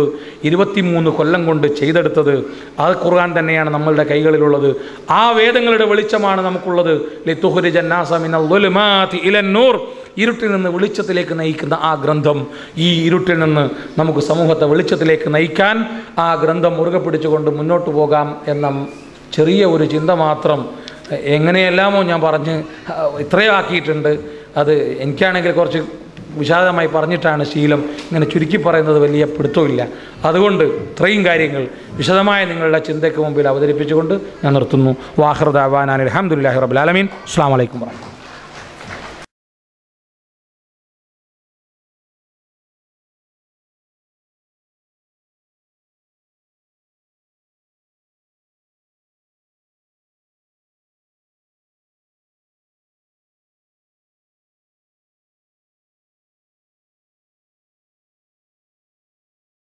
23 കൊല്ലം കൊണ്ട് ചെയ്തെടുത്തത്. ആ ഖുർആൻ തന്നെയാണ് നമ്മളുടെ കൈകളിലുള്ളത്. ആ വേദങ്ങളുടെ വെളിച്ചമാണ് നമുക്കുള്ളത്. ലിതുഖ്രിജൻ നാസ മിനൽ ളുലുമാതി ഇലൻ നൂർ, ഇരുട്ടിൽ നിന്ന് വെളിച്ചത്തിലേക്ക് നയിക്കുന്ന ആ ഗ്രന്ഥം. ഈ ഇരുട്ടിൽ നിന്ന് നമുക്ക് സമൂഹത്തെ വെളിച്ചത്തിലേക്ക് നയിക്കാൻ ആ ഗ്രന്ഥം മുറുകെ പിടിച്ചുകൊണ്ട് മുന്നോട്ട് പോകാം എന്ന ചെറിയ ഒരു ചിന്ത മാത്രം എങ്ങനെയെല്ലാമോ ഞാൻ പറഞ്ഞ് ഇത്രയും ആക്കിയിട്ടുണ്ട്. അത് എനിക്കാണെങ്കിൽ കുറച്ച് വിശാലമായി പറഞ്ഞിട്ടാണ് ശീലം. ഇങ്ങനെ ചുരുക്കി പറയുന്നത് വലിയ പിടുത്തമില്ല. അതുകൊണ്ട് ഇത്രയും കാര്യങ്ങൾ വിശദമായ നിങ്ങളുടെ ചിന്തയ്ക്ക് മുമ്പിൽ അവതരിപ്പിച്ചുകൊണ്ട് ഞാൻ നിർത്തുന്നു. വാഖിറു ദഅ്വാനാ അൽഹംദുലില്ലാഹി റബ്ബിൽ ആലമീൻ. അസ്സലാമു അലൈക്കും വറഹ്മത്തുള്ളാഹി.